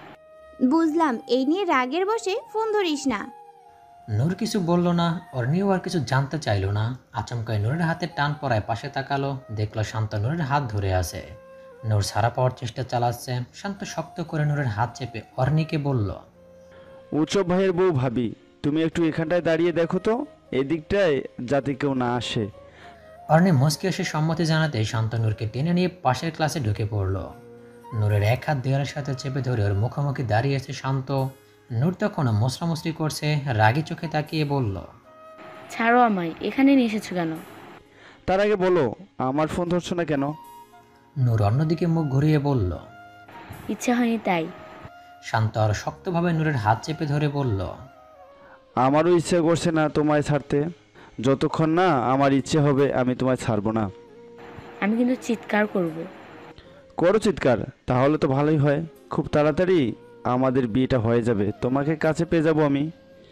বুঝলাম, এই নিয়ে রাগের বসে ফোন ধরিস না। নূর কিছু বলল না। অর্ণিও আর কিছু জানতে চাইল না। আচমকায় নূরের হাতে টান পড়ায় পাশে তাকালো, দেখলো শান্ত নূরের হাত ধরে আছে। নূর ছাড়া পাওয়ার চেষ্টা চালাচ্ছে। শান্ত শক্ত করে নূরের হাত চেপে অর্ণিকে বলল, উৎসব ভাইয়ের বউ ভাবি, তুমি একটু এখানটায় দাঁড়িয়ে দেখো তো, এদিকটায় যাতে কেউ না আসে। অর্ণি মুচকি এসে সম্মতি জানাতে শান্ত নূরকে টেনে নিয়ে পাশের ক্লাসে ঢুকে পড়ল। নূরের এক হাত দেওয়ালের সাথে চেপে ধরে ওর মুখোমুখি দাঁড়িয়ে আছে শান্ত। নূর তখনও মুসরামুসরি করছে। রাগী চোখে তাকিয়ে বলল, ছাড়ো আমায়, এখানে নিয়ে এসেছো কেন? তার আগে বলো, আমার ফোন ধরছো না কেন? নূর অন্যদিকে মুখ ঘুরিয়ে বলল, ইচ্ছা হয়নি তাই। শান্ত আর শক্তভাবে নূরের হাত চেপে ধরে বলল, আমারও ইচ্ছে করছে না তোমায় ছাড়তে, যতক্ষণ না আমার ইচ্ছে হবে আমি তোমায় ছাড়বো না। আমি কিন্তু চিৎকার করব। করো চিৎকার, তাহলে তো ভালোই হয়। খুব তাড়াতাড়ি আমাদের বিয়েটা হয়ে যাবে, তোমাকে কাছে পেয়ে যাবো আমি।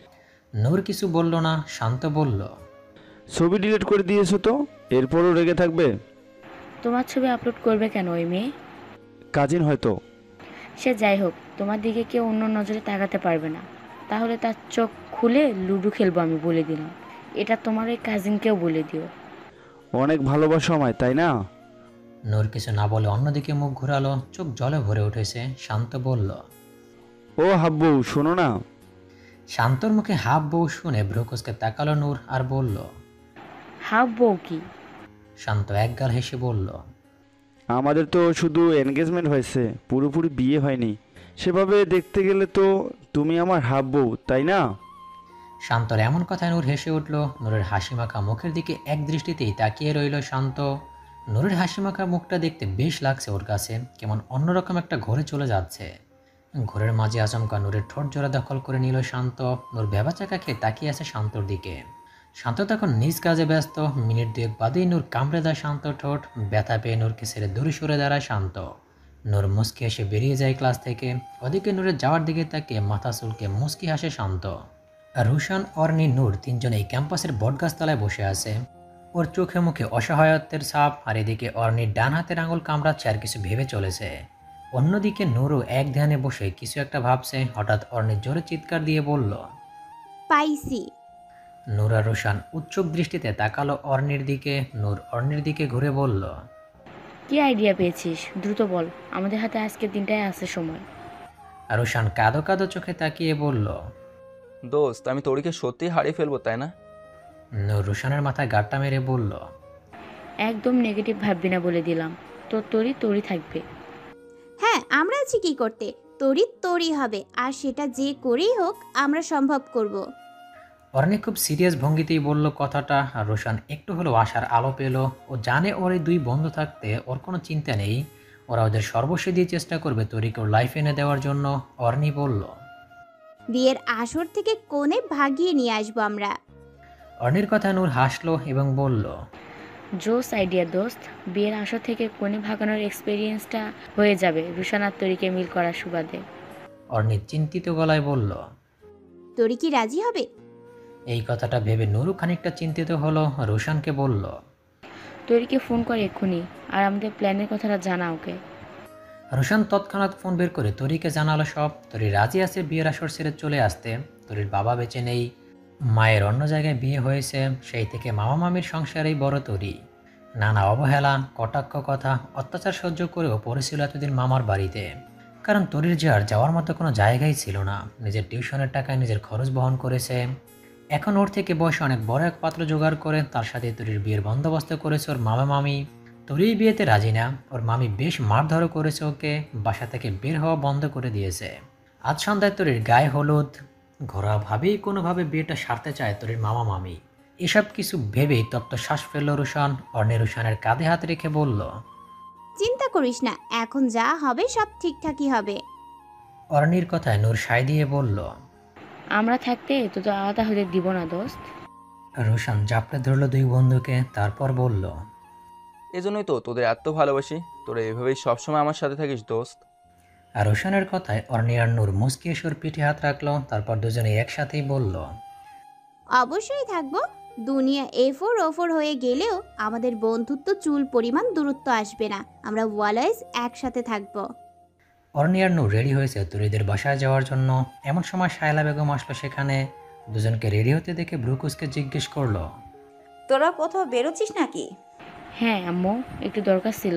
নূর কিছু বলল না। শান্ত বলল, ছবি ডিলিট করে দিয়েছো তো, এরপরও রেগে থাকবে? তোমার ছবি আপলোড করবে কেন ওই মেয়ে? কাজিন হয়তো। সে যাই হোক, তোমার দিকে কেউ অন্য নজরে তাকাতে পারবে না। তাহলে তার চোখ খুলে লুডো খেলবো আমি বলে দিলাম। এটা তোমার ওই কাজিনকেও বলে দিও। অনেক ভালোবাসো আমায়, তাই না? নূর কিছু না বলে অন্যদিকে মুখ ঘুরালো। চোখ জলে ভরে উঠেছে। শান্ত বলল, ও হাব্বু শোনো না। শান্তর মুখে হাফ বউ শুনে ভ্রুকুচকে তাকালো নূর আর বলল, হাফ বউ কি? শান্ত একগাল হেসে বলল, আমাদের তো শুধু এনগেজমেন্ট হয়েছে, পুরোপুরি বিয়ে হয়নি। সেভাবে দেখতে গেলে তো তুমি আমার হাফ বউ, তাই না? শান্তর এমন কথায় নূর হেসে উঠল। নূরের হাসি মাখা মুখের দিকে এক দৃষ্টিতেই তাকিয়ে রইল শান্ত। নূরের হাসিমাখা মুখটা দেখতে বেশ লাগছে ওর কাছে, কেমন অন্যরকম একটা ঘরে চলে যাচ্ছে। ঘরের মাঝে আচমকা নূরের ঠোঁট জোড়া দখল করে নিল শান্ত। নূর ভেবাচাকা খেয়ে তাকিয়ে আছে শান্তর দিকে। শান্ত তখন নিজ কাজে ব্যস্ত। মিনিট দুয়েক বাদেই নূর কামড়ে দেয় শান্ত ঠোঁট। ব্যথা পেয়ে নূরকে ছেড়ে দূরে সরে দাঁড়ায় শান্ত। নূর মুচকি এসে বেরিয়ে যায় ক্লাস থেকে। ওদিকে নূরের যাওয়ার দিকে তাকিয়ে মাথা চুলকে মুচকি হাসে শান্ত। রুশান, অর্নি, নূর তিনজন এই ক্যাম্পাসের বটগাছতলায় বসে আছে। ওর চোখে মুখে অসহায়ত্বের ছাপ। আর এদিকে অর্নির ডান হাতের আঙুল কামড়াচ্ছে আর কিছু ভেবে চলেছে। অন্যদিকে নূরও এক ধ্যানে বসে কিছু একটা ভাবছে। হঠাৎ অর্নির জোরে চিৎকার দিয়ে বলল, পাইছি। নূর আর রোশান উৎসুক দৃষ্টিতে তাকালো অর্নির দিকে। নূর অর্নির দিকে ঘুরে বলল, কি আইডিয়া পেয়েছিস দ্রুত বল, আমাদের হাতে আজকের দিনটাই আছে সময়। আর রোশান কাঁদো কাঁদো চোখে তাকিয়ে বলল, দোস্ত আমি তোরিকে সত্যিই হারিয়ে ফেলবো তাই না? নূর রোশানের মাথায় গাঁটটা মেরে বলল, একদম নেগেটিভ ভাববি না বলে দিলাম, তোরই তোরই থাকবে। হ্যাঁ, আমরা আছি কি করতে, তোরই হবে, আর সেটা যে করেই হোক আমরা সম্ভব করব। অর্নি খুব সিরিয়াস ভঙ্গিতেই বলল কথাটা। আর রোশান একটু হলেও আশার আলো পেল। ও জানে ওর এই দুই বন্ধু থাকতে ওর কোনো চিন্তা নেই। ওরা ওদের সর্বস্ব দিয়ে চেষ্টা করবে তরিকে ওর লাইফ এনে দেওয়ার জন্য। অর্নি বলল, বিয়ের আসর থেকে কোণে ভাগিয়ে নিয়ে আসবো আমরা। অর্নির কথায় নূর হাসলো এবং বলল, জোস আইডিয়া দোস্ত, বিয়ের আসর থেকে কোণে ভাগানোর এক্সপিরিয়েন্সটা হয়ে যাবে রুশান আর তরিকে মিল করার সুবাদে। অর্নি চিন্তিত গলায় বলল। তোরি কি রাজি হবে? এই কথাটা ভেবে নূরও খানিকটা চিন্তিত হলো। রোশানকে বলল, তরিকে ফোন করে এক্ষুনি আর আমাদের প্ল্যানের কথাটা জানা ওকে। রোশান তৎক্ষণাৎ ফোন বের করে তরিকে জানালো সব। তরি রাজি আছে বিয়ের আসর ছেড়ে চলে আসতে। তরির বাবা বেঁচে নেই, মায়ের অন্য জায়গায় বিয়ে হয়েছে। সেই থেকে মামা মামির সংসারেই বড় তরি। নানা অবহেলা, কটাক্ষ কথা, অত্যাচার সহ্য করেও পড়েছিল এতদিন মামার বাড়িতে। কারণ তরির যে আর যাওয়ার মতো কোনো জায়গাই ছিল না। নিজের টিউশনের টাকায় নিজের খরচ বহন করেছে। এখন ওর থেকে বয়সে অনেক বড় এক পাত্র জোগাড় করে তার সাথে তরির বিয়ের বন্দোবস্ত করেছে ওর মামা মামি। তরির বিয়েতে রাজি না। ওর মামি বেশ মারধরও করেছে ওকে, বাসা থেকে বের হওয়া বন্ধ করে দিয়েছে। আজ সন্ধ্যায় তরির গায়ে হলুদ। ঘোরাভাবেই কোনোভাবে বিয়েটা সারতে চায় তরির মামা মামি। এসব কিছু ভেবেই তপ্ত শ্বাস ফেলল রোশান। অর্নি রোশানের কাঁধে হাত রেখে বলল, চিন্তা করিস না, এখন যা হবে সব ঠিকঠাকই হবে। অর্নির কথায় নূর সায় দিয়ে বলল, আমরা থাকতে তো আলাদা হতে দিব না দোস্ত। রোশান জাপড়ে ধরল দুই বন্ধুকে, তারপর বলল, এজন্যই তো তোদের এত ভালোবাসি, তোরা এভাবেই সবসময় আমার সাথে থাকিস দোস্ত। আর রোশানের কথায় অর্নি আর নূর মুচকি এসে ওর পিঠে হাত রাখলো। তারপর দুজনে একসাথেই বলল, অবশ্যই থাকবো। দুনিয়া এফোর ওফোর হয়ে গেলেও আমাদের বন্ধুত্ব চুল পরিমাণ দূরত্ব আসবে না। আমরা ওয়ালাইজ একসাথে থাকবো। অর্নি আর নূর রেডি হয়েছে তরিদের বাসায় যাওয়ার জন্য। এমন সময় শায়লা বেগম আসলো সেখানে। দুজনকে রেডি হতে দেখে ব্রুকুসকে জিজ্ঞেস করলো, তোরা কোথাও বেরোচ্ছিস নাকি? হ্যাঁ আম্মু, একটু দরকার ছিল।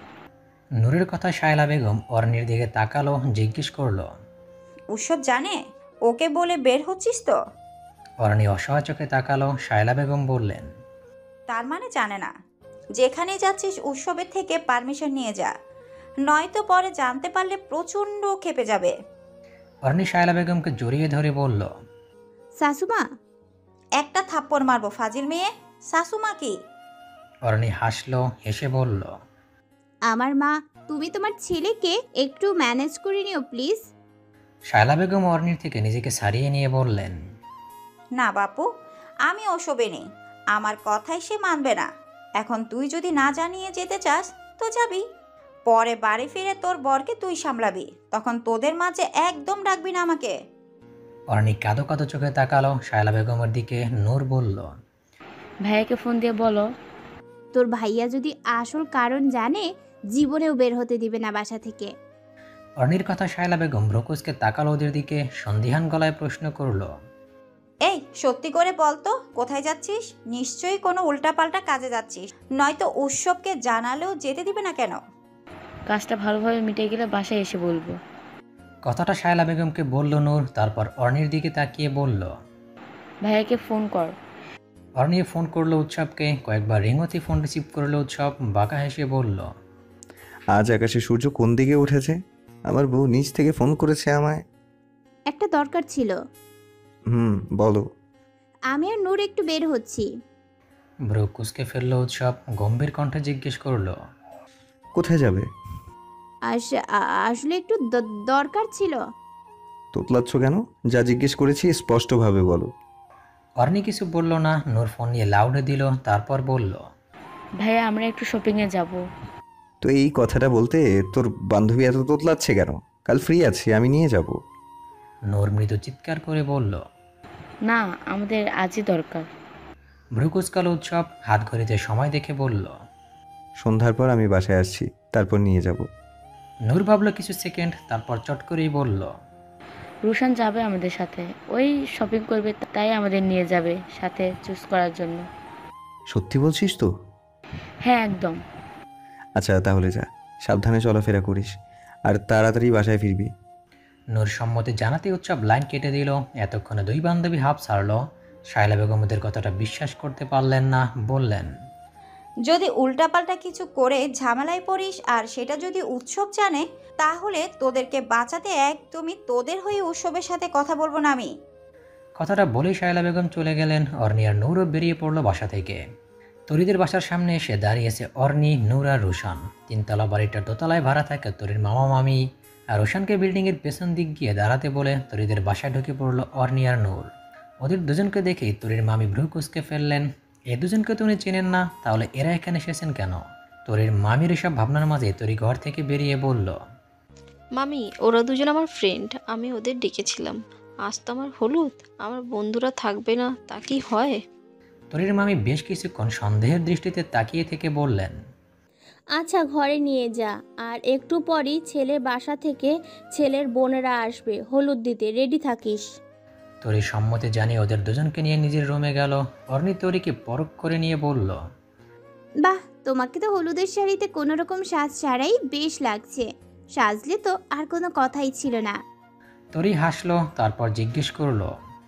নূরের কথা শায়লা বেগম অর্নির দিকে তাকালো, জিজ্ঞেস করলো, উৎসব জানে? ওকে বলে বের হচ্ছিস তো? অর্নি অসহায় চোখে তাকালো। শায়লা বেগম বললেন, তার মানে জানে না। যেখানে যাচ্ছিস উৎসবের থেকে পারমিশন নিয়ে যা, নয়তো পরে জানতে পারলে প্রচণ্ড ক্ষেপে যাবে। অর্নি শায়লা বেগমকে জড়িয়ে ধরে বলল, শাশুমা। একটা থাপ্পড় মারবো ফাজিল মেয়ে। শাশুমা কি? অর্নি হাসলো, হেসে বলল, আমার মা। তুমি তোমার ছেলেকে একটু ম্যানেজ করে নিও প্লিজ। শায়লা বেগম অর্নির থেকে নিজেকে ছাড়িয়ে নিয়ে বললেন, না বাপু, আমি ওসবে নেই। আমার কথাই সে মানবে না। এখন তুই যদি না জানিয়ে যেতে চাস তো যাবি, পরে বাড়ি ফিরে তোর বরকে তুই সামলাবি। তখন তোদের মাঝে একদম ডাকবি না আমাকে। অর্নি কাঁদো কাঁদো চোখে তাকালো শায়লা বেগমের দিকে। নূর বলল, ভাইয়াকে ফোন দিয়ে বলো। তোর ভাইয়া যদি আসল কারণ জানে জীবনেও বের হতে দিবে না বাসা থেকে। অর্নির কথা শায়লা বেগম ব্রুকুসকে তাকালো ওদের দিকে। সন্দিহান গলায় প্রশ্ন করলো, এই সত্যি করে বল তো, কোথায় যাচ্ছিস? নিশ্চয়ই কোনো উল্টাপাল্টা কাজে যাচ্ছিস, নয়তো উৎসবকে জানালেও যেতে দিবে না কেন? কাজটা ভালোভাবে মিটে গেলে বাসায় এসে বলবো। কথাটা শায়লা বেগমকে বলল নূর। তারপর অর্নির দিকে তাকিয়ে বলল, ভাইয়াকে ফোন কর। অর্নি ফোন করলো উৎসবকে। কয়েকবার রিংওতে ফোন রিসিভ করলো উৎসব। বাঁকা হেসে বলল, আজ আকাশে সূর্য কোন দিকে উঠেছে? আমার বউ নিচ থেকে ফোন করেছে আমায়। একটা দরকার ছিল। বলো। আমি আর নূর একটু বের হচ্ছি। ভ্রু কুঁচকে ফেলল উৎসব, গম্ভীর কণ্ঠে জিজ্ঞেস করলো। কোথায় যাবে? আসলে একটু দরকার ছিল। তোতলাচ্ছ কেন? যা জিজ্ঞেস করেছি স্পষ্টভাবে বলো। অর্নি কিছু বলল না। নূর ফোন নিয়ে লাউডে দিল, তারপর বলল, ভাইয়া আমরা একটু শপিংয়ে যাব। তো এই কথাটা বলতে তোর বান্ধবী এত তোতলাচ্ছে কেন? কাল ফ্রি আছি, আমি নিয়ে যাব। নূর মৃদু চিৎকার করে বলল। না, আমাদের আজই দরকার। ভ্রু কুঁচকালো উৎসব, হাত ঘড়িতে সময় দেখে বলল। সন্ধ্যার পর আমি বাসায় আসছি, তারপর নিয়ে যাব। নূর ভাবল কিছু সেকেন্ড, তারপর চট করেই বলল। রুশান যাবে আমাদের সাথে, ওই শপিং করবে, তাই আমাদের নিয়ে যাবে সাথে চুজ করার জন্য। সত্যি বলছিস তো? হ্যাঁ একদম। আচ্ছা তাহলে যা, সাবধানে চলাফেরা করিস, আর তাড়াতাড়ি বাসায় ফিরবি। নূর সম্মতি জানাতে উৎসব লাইন কেটে দিল। এতক্ষণে দুই বান্ধবী হাফ ছাড়ল। শায়লা বেগম ওদের কথাটা বিশ্বাস করতে পারলেন না, বললেন, যদি উল্টাপাল্টা কিছু করে ঝামেলায় পড়িস আর সেটা যদি উৎসব জানে, তাহলে তোদেরকে বাঁচাতে একদমই তোদের হয়ে উৎসবের সাথে কথা বলবো না আমি। কথাটা বলেই শায়লা বেগম চলে গেলেন। অর্নি আর নূরও বেরিয়ে পড়ল বাসা থেকে। তরিদের বাসার সামনে এসে দাঁড়িয়েছে অর্নি, নূর আর রুশান। তিনতলা বাড়িটার দোতলায় ভাড়া থাকে তরির মামা মামি। আর রুশানকে বিল্ডিংয়ের পেছন দিক গিয়ে দাঁড়াতে বলে তরিদের বাসায় ঢুকে পড়ল অর্নি আর নূর। ওদের দুজনকে দেখেই তরির মামি ভ্রু কুঁচকে ফেললেন। এই দুজনকে তো উনি চেনেন না, তাহলে এরা এখানে এসেছেন কেন? তরির মামির এসব ভাবনার মাঝে তরি ঘর থেকে বেরিয়ে বলল, মামি, ওরা দুজন আমার ফ্রেন্ড, আমি ওদের ডেকেছিলাম। আজ তো আমার হলুদ, আমার বন্ধুরা থাকবে না, তা কি হয়? তরির মামি বেশ কিছুক্ষণ সন্দেহের দৃষ্টিতে তাকিয়ে থেকে বললেন, আচ্ছা ঘরে নিয়ে যা, আর একটু পরই ছেলের বাসা থেকে ছেলের বোনেরা আসবে হলুদ দিতে, রেডি থাকিস। তরি সম্মতি জানিয়ে ওদের দুজনকে নিয়ে নিজের রুমে গেল। অর্নি তরিকে পরখ করে নিয়ে বলল, বাহ, তোমাকে তো হলুদের শাড়িতে কোনো রকম সাজ ছাড়াই বেশ লাগছে। সাজলে তো আর কোনো কথাই ছিল না। তরি হাসলো, তারপর জিজ্ঞেস করলো,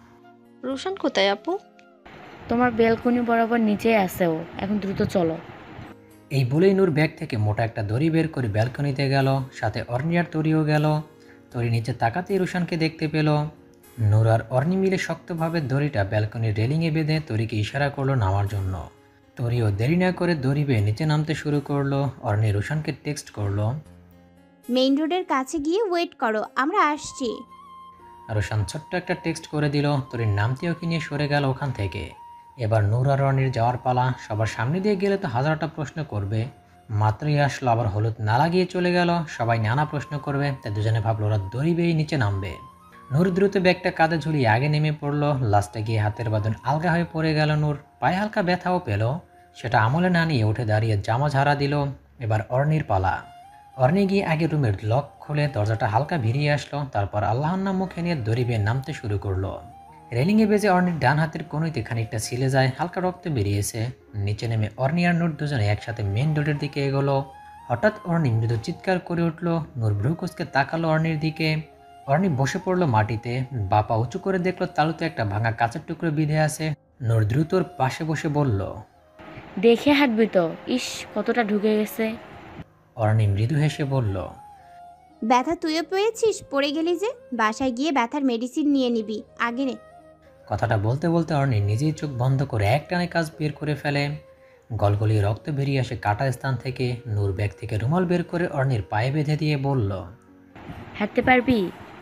রোশন কোথায় আপু? তোমার বেলকনি বরাবর নিচেই আছে ও, এখন দ্রুত চলো। এই বলেই নূর ব্যাগ থেকে মোটা একটা দড়ি বের করে ব্যালকনিতে গেল, সাথে অর্নি আর তরিও গেল। তরি নিচে তাকাতেই রুশানকে দেখতে পেল। নূর আর অর্নি মিলে শক্তভাবে দড়িটা ব্যালকনির রেলিংয়ে বেঁধে তরিকে ইশারা করলো নামার জন্য। তরিও দেরি না করে দড়ি বেয়ে নিচে নামতে শুরু করলো। অর্নি রুশানকে টেক্সট করলো, মেইন রোডের কাছে গিয়ে ওয়েট করো, আমরা আসছি। রুশান ছোট্ট একটা টেক্সট করে দিল। তরির নামতে ওকে নিয়ে সরে গেল ওখান থেকে। এবার নূর আর অর্নির যাওয়ার পালা। সবার সামনে দিয়ে গেলে তো হাজারটা প্রশ্ন করবে। মাত্রই আসলো, আবার হলুদ না লাগিয়ে চলে গেল। সবাই নানা প্রশ্ন করবে, তাই দুজনে ভাবলো ওরা দড়ি বেয়ে নিচে নামবে। নূর দ্রুত ব্যাগটা কাঁধে ঝুলিয়ে আগে নেমে পড়লো। লাস্টে গিয়ে হাতের বাঁধন আলগা হয়ে পড়ে গেল নূর। পায়ে হালকা ব্যথাও পেল, সেটা আমলে না নিয়ে উঠে দাঁড়িয়ে জামা ঝাড়া দিল। এবার অর্নির পালা। অর্নি গিয়ে আগে রুমের লক খুলে দরজাটা হালকা ভিড়িয়ে আসলো, তারপর আল্লাহর নাম মুখে নিয়ে দড়ি বেয়ে নামতে শুরু করলো। রেলিংয়ে বেজে অর্নির ডান হাতের কনুইতে খানিকটা ছিলে যায়, হালকা রক্ত বেরিয়েছে। নিচে নেমে অর্নি আর নূর দুজনে একসাথে মেন রোডের দিকে এগোলো। হঠাৎ অর্নি মৃদু চিৎকার করে উঠল। নূর ভ্রু কুঁচকে তাকালো অর্নির দিকে। অর্নি বসে পড়লো মাটিতে, বাপা উঁচু করে দেখলো তালুতে একটা ভাঙা কাঁচের টুকরো বিঁধে আছে। নূর দ্রুত ওর পাশে বসে বলল, দেখে হাঁটবি তো। ইস, কতটা ঢুকে গেছে। অর্নি মৃদু হেসে বলল, ব্যথা তুইও পেয়েছিস, পড়ে গেলি যে। বাসায় গিয়ে ব্যথার মেডিসিন নিয়ে নিবি, আগে নে। কথাটা বলতে বলতে অর্নি নিজেই চোখ বন্ধ করে একটানে কাজ বের করে ফেলে। গলগলিয়ে রক্ত বেরিয়ে আসে কাটা স্থান থেকে। নূর ব্যাগ থেকে রুমাল বের করে অর্নির পায়ে বেঁধে দিয়ে বলল, হাঁটতে পারবি?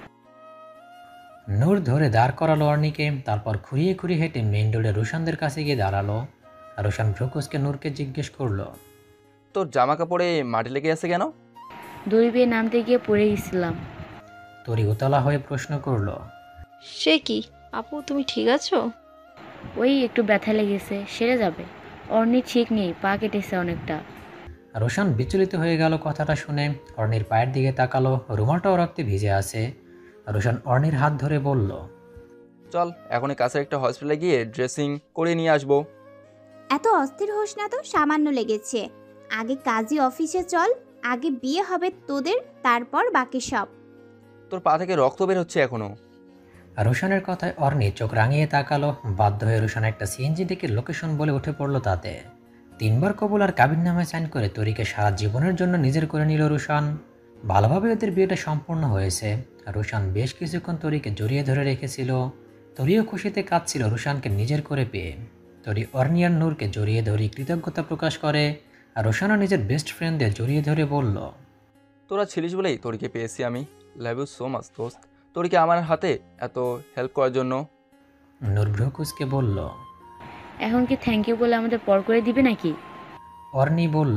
নূর ধরে দাঁড় করালো অর্নিকে, তারপর খুঁড়িয়ে খুঁড়িয়ে হেঁটে মেইন রোডে রুশানদের কাছে গিয়ে দাঁড়ালো। রুশান ভ্রুকুসকে নূরকে জিজ্ঞেস করলো, তোর জামা কাপড়ে মাটি লেগে আছে কেন? দড়ি বেয়ে নামতে গিয়ে পড়ে গেছিলাম। তরি উতলা হয়ে প্রশ্ন করলো, সে কি আপু, তুমি ঠিক আছো? ওই একটু ব্যথা লেগেছে, সেরে যাবে। অর্নি ঠিক নেই, পা কেটেছে অনেকটা। রোশান বিচলিত হয়ে গেল কথাটা শুনে। অর্নির পায়ের দিকে তাকালো, রুমালটাও রক্তে ভিজে আছে। রোশান অর্নির হাত ধরে বলল, চল এখনই কাছের একটা হসপিটালে গিয়ে ড্রেসিং করে নিয়ে আসবো। এত অস্থির হোস না তো, সামান্য লেগেছে। আগে কাজী অফিসে চল, আগে বিয়ে হবে তোদের, তারপর বাকি সব। তোর পা থেকে রক্ত বের হচ্ছে এখনো। রোশানের কথায় অর্নি চোখ রাঙিয়ে তাকালো। বাধ্য হয়ে রোশান একটা সিএনজি থেকে লোকেশন বলে উঠে পড়লো তাতে। 3 বার কবুল আর কাবির নামে সাইন করে তরিকে সারা জীবনের জন্য নিজের করে নিল রোশান। ভালোভাবে ওদের বিয়েটা সম্পূর্ণ হয়েছে। রোশান বেশ কিছুক্ষণ তরিকে জড়িয়ে ধরে রেখেছিল। তরিও খুশিতে কাঁদছিল রোশানকে নিজের করে পেয়ে। তরি অর্নি আর নূরকে জড়িয়ে ধরে কৃতজ্ঞতা প্রকাশ করে, আর রোশানও নিজের বেস্ট ফ্রেন্ডদের জড়িয়ে ধরে বলল, তোরা ছিলিস বলেই তোরিকে পেয়েছি আমি। লাভ ইউ সো মাচ দোস্ত, তোরিকে আমার হাতে এত হেল্প করার জন্য। নূর ভ্রুকুসকে বলল। এখন কি থ্যাংক ইউ বলে আমাদের পর করে দিবে নাকি? অর্নি বলল,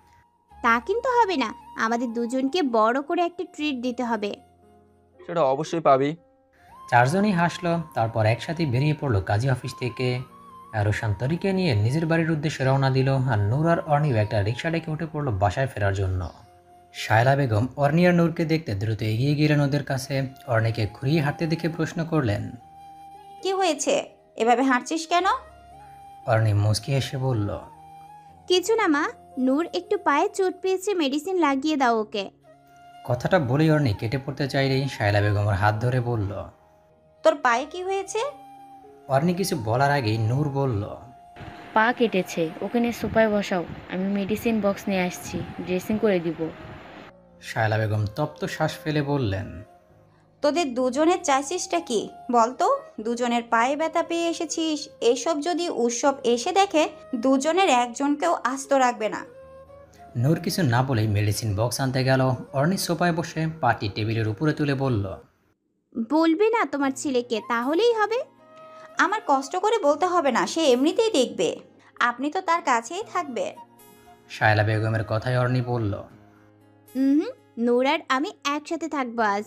তা কিন্তু হবে না, আমাদের দুজনকে বড় করে একটা ট্রিট দিতে হবে। সেটা অবশ্যই পাবি। চারজনই হাসলো। তারপর একসাথে বেরিয়ে পড়লো কাজী অফিস থেকে। আর রোশান তরিকে নিয়ে নিজের বাড়ির উদ্দেশ্যে রওনা দিল, আর নূর আর অর্নিও একটা রিক্সা ডেকে উঠে পড়লো বাসায় ফেরার জন্য। শায়লা বেগম অর্নি আর নূরকে দেখতে দ্রুত এগিয়ে গেলেন ওদের কাছে। অর্নিকে ঘুরিয়ে হাঁটতে দেখে প্রশ্ন করলেন, কি হয়েছে, এভাবে হাঁটছিস কেন? অর্নি মুচকি হেসে বলল, কিছু না মা, নূর একটু পায়ে চোট পেয়েছে, মেডিসিন লাগিয়ে দাও ওকে। কথাটা বলেই অর্নি কেটে পড়তে চাইলেই শায়লা বেগমের হাত ধরে বলল। তোর পায়ে কি হয়েছে? অর্নি কিছু বলার আগেই নূর বলল, পা কেটেছে, ওকে নিয়ে সোফায় বসাও, আমি মেডিসিন বক্স নিয়ে আসছি, ড্রেসিং করে দিব। শায়লা বেগম তপ্ত শ্বাস ফেলে বললেন, তোদের দুজনের চাইছিসটা কি বলতো? দুজনের পায়ে ব্যথা পেয়ে এসেছিস, এসব যদি উৎসব এসে দেখে দুজনের একজনকেও আস্ত রাখবে না। নূর কিছু না বলেই মেডিসিন বক্স আনতে গেল। অর্নি সোফায় বসে পাটি টেবিলের উপরে তুলে বলল, বলবে না তোমার ছেলেকে, তাহলেই হবে। আমার কষ্ট করে বলতে হবে না, সে এমনিতেই দেখবে। আপনি তো তার কাছেই থাকবেন। শায়লা বেগমের কথায় অর্নি বলল, হুম, নূর আর আমি একসাথে থাকবো আজ।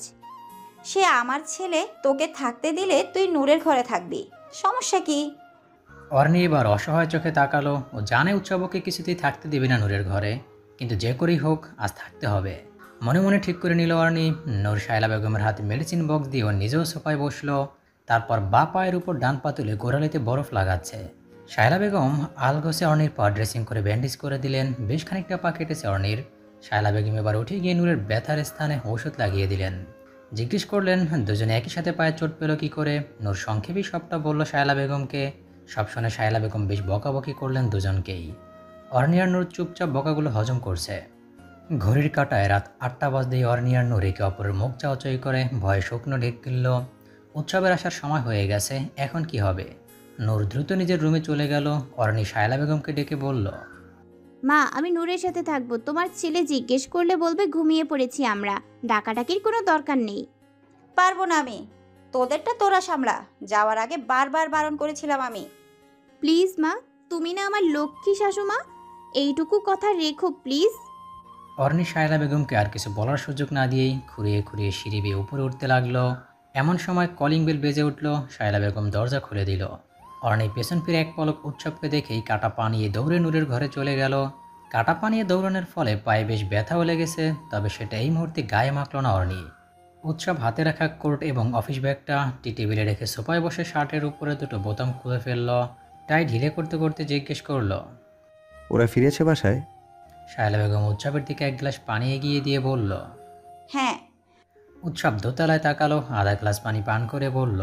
সে আমার ছেলে, তোকে থাকতে দিলে তুই নূরের ঘরে থাকবি, সমস্যা কি? অর্নি এবার অসহায় চোখে তাকালো। ও জানে উৎসবকে কিছুতেই থাকতে দেবে না নূরের ঘরে, কিন্তু যে করেই হোক আজ থাকতে হবে। মনে মনে ঠিক করে নিল অর্নি। নূর শায়লা বেগমের হাতে মেডিসিন বক্স দিয়ে ও নিজেও সোফায় বসলো। তারপর বা পায়ের উপর ডান পা তুলে গোড়ালিতে বরফ লাগাচ্ছে। শায়লা বেগম আলগোসে অর্নির পা ড্রেসিং করে ব্যান্ডেজ করে দিলেন। বেশ খানিকটা পা কেটেছে অর্নির। শায়লা বেগম এবার উঠে গিয়ে নূরের ব্যথার স্থানে ঔষধ লাগিয়ে দিলেন। জিজ্ঞেস করলেন দুজনে একই সাথে পায়ে চোট পেল কি করে। নূর সংক্ষেপেই সবটা বলল শায়লা বেগমকে। সব শুনে শায়লা বেগম বেশ বকাবকি করলেন দুজনকেই। অর্নি আর নূর চুপচাপ বকাগুলো হজম করছে। ঘড়ির কাঁটায় রাত 8টা বাজতেই অর্নি আর নূর একে অপরের মুখ চাওয়াচাই করে ভয়ে শুকনো ঢেক গেল। উৎসবের আসার সময় হয়ে গেছে, এখন কি হবে? নূর দ্রুত নিজের রুমে চলে গেল। অর্নি শায়লা বেগমকে ডেকে বলল, মা, আমি নূরের সাথে থাকবো, তোমার ছেলে জিজ্ঞেস করলে বলবে ঘুমিয়ে পড়েছি আমরা, ডাকাডাকির কোনো দরকার নেই। পারবো না আমি, তোদেরটা তোরা সামলা। যাওয়ার আগে বারবার বারণ করেছিলাম আমি। প্লিজ মা, তুমি না আমার লক্ষ্মী শাশুমা, এইটুকু কথা রেখো প্লিজ। অর্নি শায়লা বেগমকে আর কিছু বলার সুযোগ না দিয়েই খুঁড়িয়ে খুঁড়িয়ে সিঁড়ি বেয়ে উপরে উঠতে লাগলো। এমন সময় কলিং বেল বেজে উঠল। শায়লা বেগম দরজা খুলে দিল। অর্নি পেছন ফিরে এক পলক উৎসবকে দেখেই কাটা পা নিয়ে দৌড়ে নূরের ঘরে চলে গেল। কাটা পা নিয়ে দৌড়ানোর ফলে পায়ে বেশ ব্যথাও লেগেছে, তবে সেটা এই মুহূর্তে গায়ে মাখল না অর্নি। উৎসব হাতে রাখা কোট এবং অফিস ব্যাগটা টি টেবিলে রেখে সোফায় বসে শার্টের উপরে দুটো বোতাম খুলে ফেলল। টাই ঢিলে করতে করতে জিজ্ঞেস করলো, ওরা ফিরেছে বাসায়? শায়লা বেগম উৎসবের দিকে এক গ্লাস পানি এগিয়ে দিয়ে বলল। হ্যাঁ। উৎসব দোতলায় তাকালো, আধা গ্লাস পানি পান করে বলল,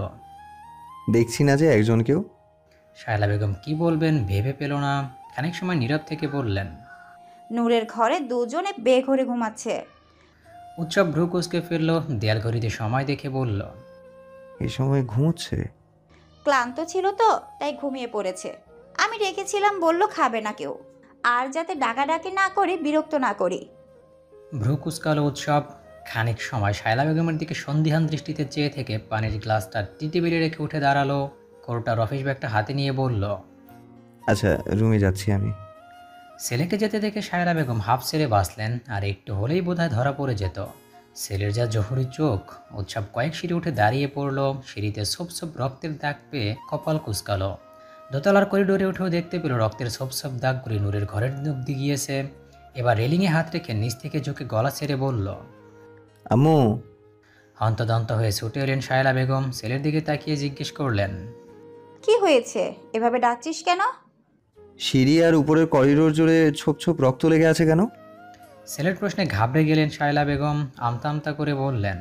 দেখছি না যে একজনকেও। শায়লা বেগম কি বলবেন ভেবে পেল না। খানিক সময় নীরব থেকে বললেন, নূরের ঘরে দুজনে বেঘরে ঘুমাচ্ছে। উৎসব ভ্রু কুঁচকে ফেলল। দেয়াল ঘড়িতে সময় দেখে বলল, এই সময় ঘুমোচ্ছে? ক্লান্ত ছিল তো তাই ঘুমিয়ে পড়েছে। আমি রেখেছিলাম, বলল খাবে না কেউ, আর যাতে ডাকাডাকি না করে বিরক্ত না করি। ভ্রু কুঁচকালো উৎসব। খানিক সময় শায়লা বেগমের দিকে সন্দিহান দৃষ্টিতে চেয়ে থেকে পানির গ্লাসটা টি টেবিলে রেখে উঠে দাঁড়ালো। কোরটার অফিস ব্যাগটা হাতে নিয়ে বলল, আচ্ছা, রুমে যাচ্ছি আমি। ছেলেকে যেতে দেখে শায়লা বেগম হাফ ছেড়ে বাঁচলেন। আর একটু হলেই বোধহয় ধরা পড়ে যেত। ছেলের যা জহুরি চোখ। উৎসব কয়েক সিঁড়ি উঠে দাঁড়িয়ে পড়ল। সিঁড়িতে ছোপ ছোপ রক্তের দাগ পেয়ে কপাল কুঁচকালো। দোতলার করিডোরে উঠেও দেখতে পেল রক্তের ছোপ ছোপ দাগগুলি নূরের ঘরের অব্দি গিয়েছে। এবার রেলিংয়ে হাত রেখে নিচ থেকে ঝুঁকে গলা ছেড়ে বলল, আম্মু। হন্তদন্ত হয়ে ছুটে এলেন শায়লা বেগম। ছেলের দিকে তাকিয়ে জিজ্ঞেস করলেন, কি হয়েছে, এভাবে ডাকছিস কেন? সিঁড়ি আর উপরের করিডোর জুড়ে ছোপ ছোপ রক্ত লেগে আছে কেন? ছেলের প্রশ্নে ঘাবড়ে গেলেন শায়লা বেগম। আমতা আমতা করে বললেন,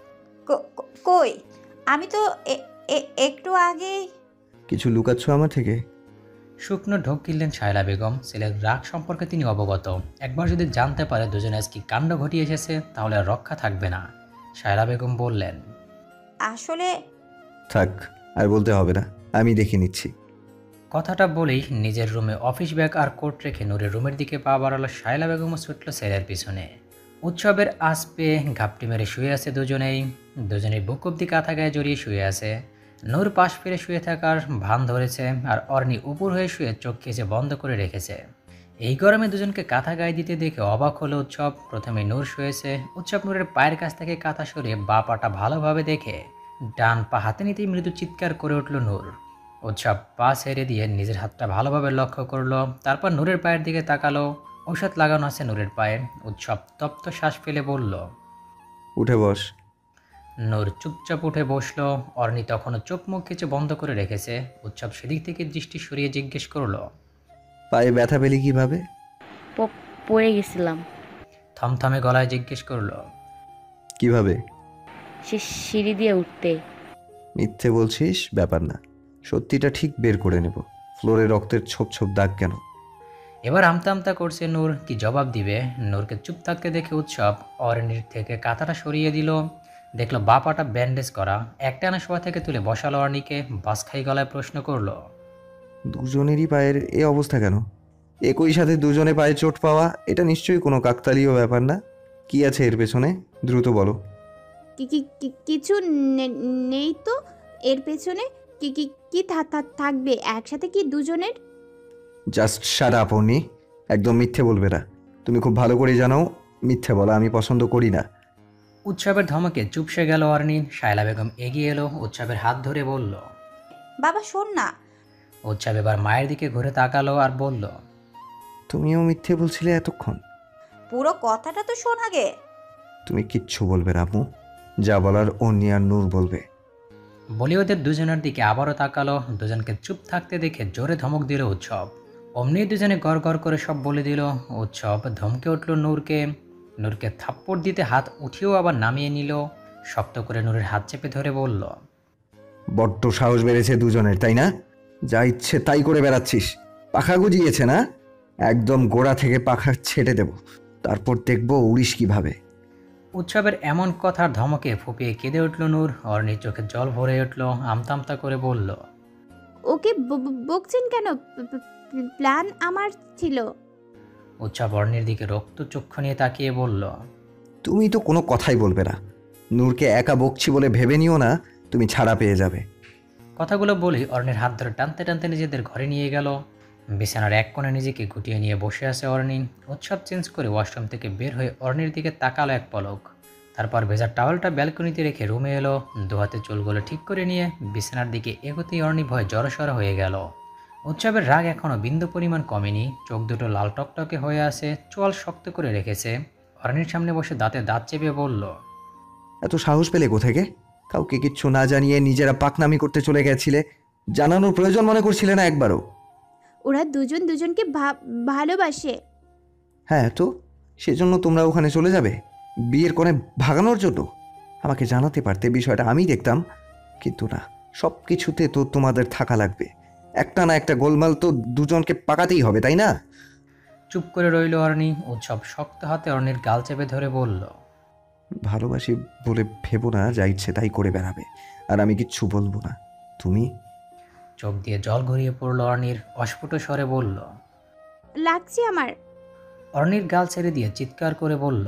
কই, আমি তো একটু আগেই। কিছু লুকাচ্ছ আমার থেকে? শুকনো ঢোক গিললেন শায়লা বেগম। ছেলের রাগ সম্পর্কে তিনি অবগত। একবার যদি জানতে পারে দুজনে আজ কি কাণ্ড ঘটিয়ে এসেছে, তাহলে আর রক্ষা থাকবে না। শায়লা বেগম বললেন, আসলে থাক, আর বলতে হবে না, আমি দেখে নিচ্ছি। কথাটা বলেই নিজের রুমে অফিস ব্যাগ আর কোট রেখে নূরের রুমের দিকে পা বাড়ালো শায়লা বেগমও ছুটল ছেলের পিছনে। উৎসবের আঁচ পেয়ে ঘাপটি মেরে শুয়ে আছে দুজনেই বুক অব্দি কাঁথা গায়ে জড়িয়ে শুয়ে আছে। নূর পাশ ফিরে শুয়ে থাকার ভান ধরেছে আর অর্নি উপর হয়ে শুয়ে চোখ খেঁচে বন্ধ করে রেখেছে। এই গরমে দুজনকে কাঁথা গায়ে দিতে দেখে অবাক হলো উৎসব। প্রথমে নূর শুয়েছে, উৎসব নূরের পায়ের কাছ থেকে কাঁথা সরিয়ে বা পাটা ভালোভাবে দেখে ডান পা হাতে নিতেই মৃদু চিৎকার করে উঠল নূর। উৎসব পা ছেড়ে দিয়ে নিজের হাতটা ভালোভাবে লক্ষ্য করলো, তারপর নূরের পায়ের দিকে তাকালো। ঔষধ লাগানো আছে নূরের পায়ে। উৎসব তপ্ত শ্বাস ফেলে বলল, উঠে বস। নূর চুপচাপ উঠে বসলো। অর্নি তখনও চোখ মুখ কিছু বন্ধ করে রেখেছে। উৎসব সেদিক থেকে দৃষ্টি সরিয়ে জিজ্ঞেস করলো, পায়ে ব্যথা পেলি কিভাবে? পড়ে গেছিলাম। থমথমে গলায় জিজ্ঞেস করলো, কিভাবে? সে সিঁড়ি দিয়ে উঠতে। মিথ্যে বলছিস? ব্যাপার না, সত্যিটা ঠিক বের করে নেব। ফ্লোরে রক্তের ছোপ ছোপ দাগ কেন? এবার আমতা আমতা করছে নূর। কি জবাব দিবে? নূরকে চুপ থাকতে দেখে উৎসব অরণির থেকে কাঁথাটা সরিয়ে দিল। দেখলো বা পাটা ব্যান্ডেজ করা। একটানা শোয়া থেকে তুলে বসালো অরণিকে। বাসখাই গলায় প্রশ্ন করলো, দুজনেরই পায়ের এই অবস্থা কেন? একই সাথে দুজনে পায়ে চোট পাওয়া, এটা নিশ্চয়ই কোনো কাকতালীয় ব্যাপার না। কি আছে এর পেছনে? দ্রুত বলো। কিছু নেই তো এর পেছনে। কি কি কি থাকবে একসাথে? কি দুজনের? জাস্ট শাট আপ অর্নি, একদম মিথ্যে বলবে না। তুমি খুব ভালো করে জানো মিথ্যে বলা আমি পছন্দ করি না। উৎসবের ধমকে চুপসে গেল অরণি। শায়লা বেগম এগিয়ে এলো, উৎসবের হাত ধরে বলল, বাবা শোন না। উৎসব এবার মায়ের দিকে ঘুরে তাকালো আর বলল, তুমিও মিথ্যে বলছিলে এতক্ষণ? পুরো কথাটা তো শোন আগে। তুমি কিচ্ছু বলবে না আম্মু, যা বলার অর্নি আর নূর বলবে। বলি ওদের দুজনের দিকে আবারও তাকালো। দুজনকে চুপ থাকতে দেখে জোরে ধমক দিল উৎসব। অমনি দুজনে গড় গড় করে সব বলে দিল। উৎসব ধমকে উঠল নূরকে থাপ্পড় দিতে হাত উঠিয়েও আবার নামিয়ে নিল। শক্ত করে নূরের হাত চেপে ধরে বলল, বড্ড সাহস বেড়েছে দুজনের, তাই না? যা ইচ্ছে তাই করে বেড়াচ্ছিস। পাখা গজিয়েছে না? একদম গোড়া থেকে পাখা ছেটে দেব, তারপর দেখবো উড়িস কিভাবে। উৎসবের এমন কথার ধমকে ফুপিয়ে কেঁদে উঠল নূর। অরণির চোখে জল ভরে উঠল। আমতা আমতা করে বলল, ওকে বকছেন কেন? প্ল্যান আমার ছিল। উৎসব অরণির দিকে রক্ত চক্ষু নিয়ে তাকিয়ে বলল, তুমি তো কোনো কথাই বলবে না। নূরকে একা বকছি বলে ভেবে নিও না তুমি ছাড়া পেয়ে যাবে। কথাগুলো বলেই অরণির হাত ধরে টানতে টানতে নিজেদের ঘরে নিয়ে গেল। বিছানার এক কোণে নিজেকে গুটিয়ে নিয়ে বসে আছে অরণি। উৎসব চেঞ্জ করে ওয়াশরুম থেকে বের হয়ে অরণির দিকে তাকালো এক পলক, তারপর ভেজা টাওয়ালটা ব্যালকনিতে রেখে রুমে এলো। দুহাতে চুলগুলো ঠিক করে নিয়ে বিছানার দিকে এগোতেই অরণি ভয়ে জড়সড় হয়ে গেল। উৎসবের রাগ এখনও বিন্দু পরিমাণ কমেনি। চোখ দুটো লাল টকটকে হয়ে আছে, চোয়াল শক্ত করে রেখেছে। অরণির সামনে বসে দাঁতে দাঁত চেপে বলল, এত সাহস পেলে কোথেকে? কাউকে কিচ্ছু না জানিয়ে নিজেরা পাকনামি করতে চলে গেছিলে। জানানোর প্রয়োজন মনে করছিলে না একবারও? ওরা দুজন দুজনকে ভালোবাসে। হ্যাঁ তো সেজন্য তোমরা ওখানে চলে যাবে বিয়ের কোণে ভাগানোর জন্য? আমাকে জানাতে পারতে, বিষয়টা আমি দেখতাম। কিন্তু না, সব কিছুতে তো তোমাদের থাকা লাগবে। একটা না একটা গোলমাল তো দুজনকে পাকাতেই হবে, তাই না? চুপ করে রইল অরণি। উৎসব শক্ত হাতে অরণির গাল চেপে ধরে বলল, ভালোবাসি বলে ভেবো না যা ইচ্ছে তাই করে বেড়াবে, আর আমি কিচ্ছু বলবো না। তুমি? চোখ দিয়ে জল গড়িয়ে পড়ল অরণির। অস্ফুট স্বরে বলল, লাগছে আমার। অরণির গাল ছেড়ে দিয়ে চিৎকার করে বলল,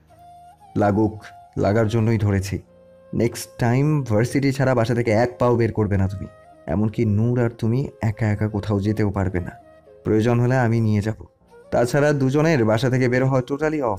লাগুক, লাগার জন্যই ধরেছি। নেক্সট টাইম ভার্সিটি ছাড়া বাসা থেকে এক পাও বের করবে না তুমি। এমনকি নূর আর তুমি একা একা কোথাও যেতেও পারবে না। প্রয়োজন হলে আমি নিয়ে যাব। তাছাড়া দুজনের বাসা থেকে বের হওয়া টোটালি অফ।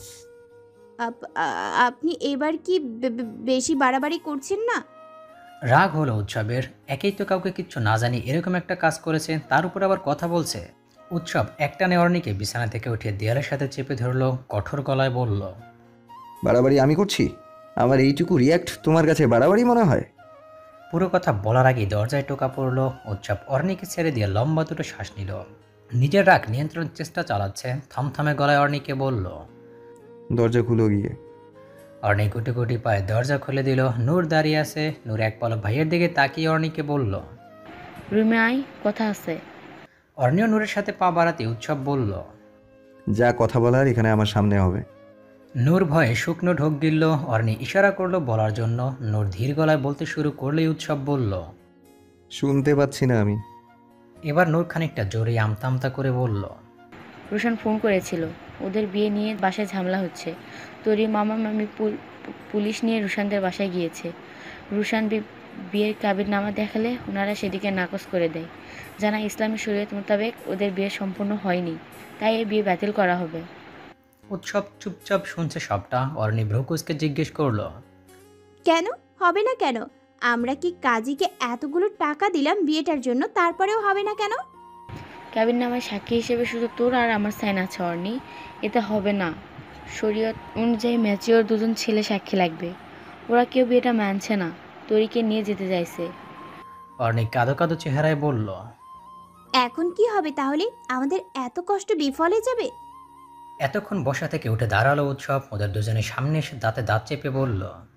আপনি এবার কি বেশি বাড়াবাড়ি করছেন না? রাগ হলো উৎসবের। একেই তো কাউকে কিচ্ছু না জানি এরকম একটা কাজ করেছে, তার উপর আবার কথা বলছে। উৎসব একটানে অরণিকে বিছানা থেকে উঠিয়ে দেয়ালের সাথে চেপে ধরলো। কঠোর গলায় বলল, বাড়াবাড়ি আমি করছি? আমার এইটুকু রিয়াক্ট তোমার কাছে বাড়াবাড়ি মনে হয়? পুরো কথা বলার আগেই দরজায় টোকা পড়ল। উৎসব অরণিকে ছেড়ে দিয়ে লম্বা দুটো শ্বাস নিল। নিজের রাগ নিয়ন্ত্রণের চেষ্টা চালাচ্ছে। থমথমে গলায় অরণিকে বলল, দরজা খুলো গিয়ে। অরণি গুটি গুটি পায়ে দরজা খুলে দিল। নূর দাঁড়িয়ে আছে। নূর এক পলক ভাইয়ের দিকে তাকিয়ে অরণিকে বলল, রুমে আয়, কথা আছে। অরণিও নূরের সাথে পা বাড়াতে উৎসব বলল, যা কথা বলার এখানে আমার সামনে হবে। নূর ভয়ে শুকনো ঢোক গিলল। অরণি ইশারা করলো বলার জন্য। নূর ধীর গলায় বলতে শুরু করলেই উৎসব বলল, শুনতে পাচ্ছি না আমি। এবার নূর খানিকটা জোরে আমতা আমতা করে বলল, রুশান ফোন করেছিল, ওদের বিয়ে নিয়ে বাসায় ঝামেলা হচ্ছে। তোরই মামা মামি পুলিশ নিয়ে রুশানদের বাসায় গিয়েছে। রুশান বিয়ের কাবিননামা দেখালে ওনারা সেদিকে নাকচ করে দেয়। জানা ইসলামী শরীয়ত মোতাবেক ওদের বিয়ে সম্পূর্ণ হয়নি, তাই এই বিয়ে বাতিল করা হবে। উৎসব চুপচাপ শুনছে সবটা। অর্ণি ভ্রুকুচকে জিজ্ঞেস করলো, কেন হবে না কেন? আমরা কি কাজীকে এতগুলো টাকা দিলাম বিয়েটার জন্য, তারপরেও হবে না কেন? কাবিননামায় সাক্ষী হিসেবে শুধু তোর আর আমার সাইন আছে অর্ণি, এতে হবে না। শরীয়ত অনুযায়ী ম্যাচিওর দুজন ছেলে সাক্ষী লাগবে। ওরা কেউ বিয়েটা মানছে না, তরিকে নিয়ে যেতে চাইছে। অর্ণি কাঁদো কাঁদো চেহারায় বলল, এখন কি হবে তাহলে? আমাদের এত কষ্ট বিফলে যাবে? এতক্ষণ বসা থেকে উঠে দাঁড়ালো উৎসব। ওদের দুজনের সামনে এসে দাঁতে দাঁত চেপে বলল,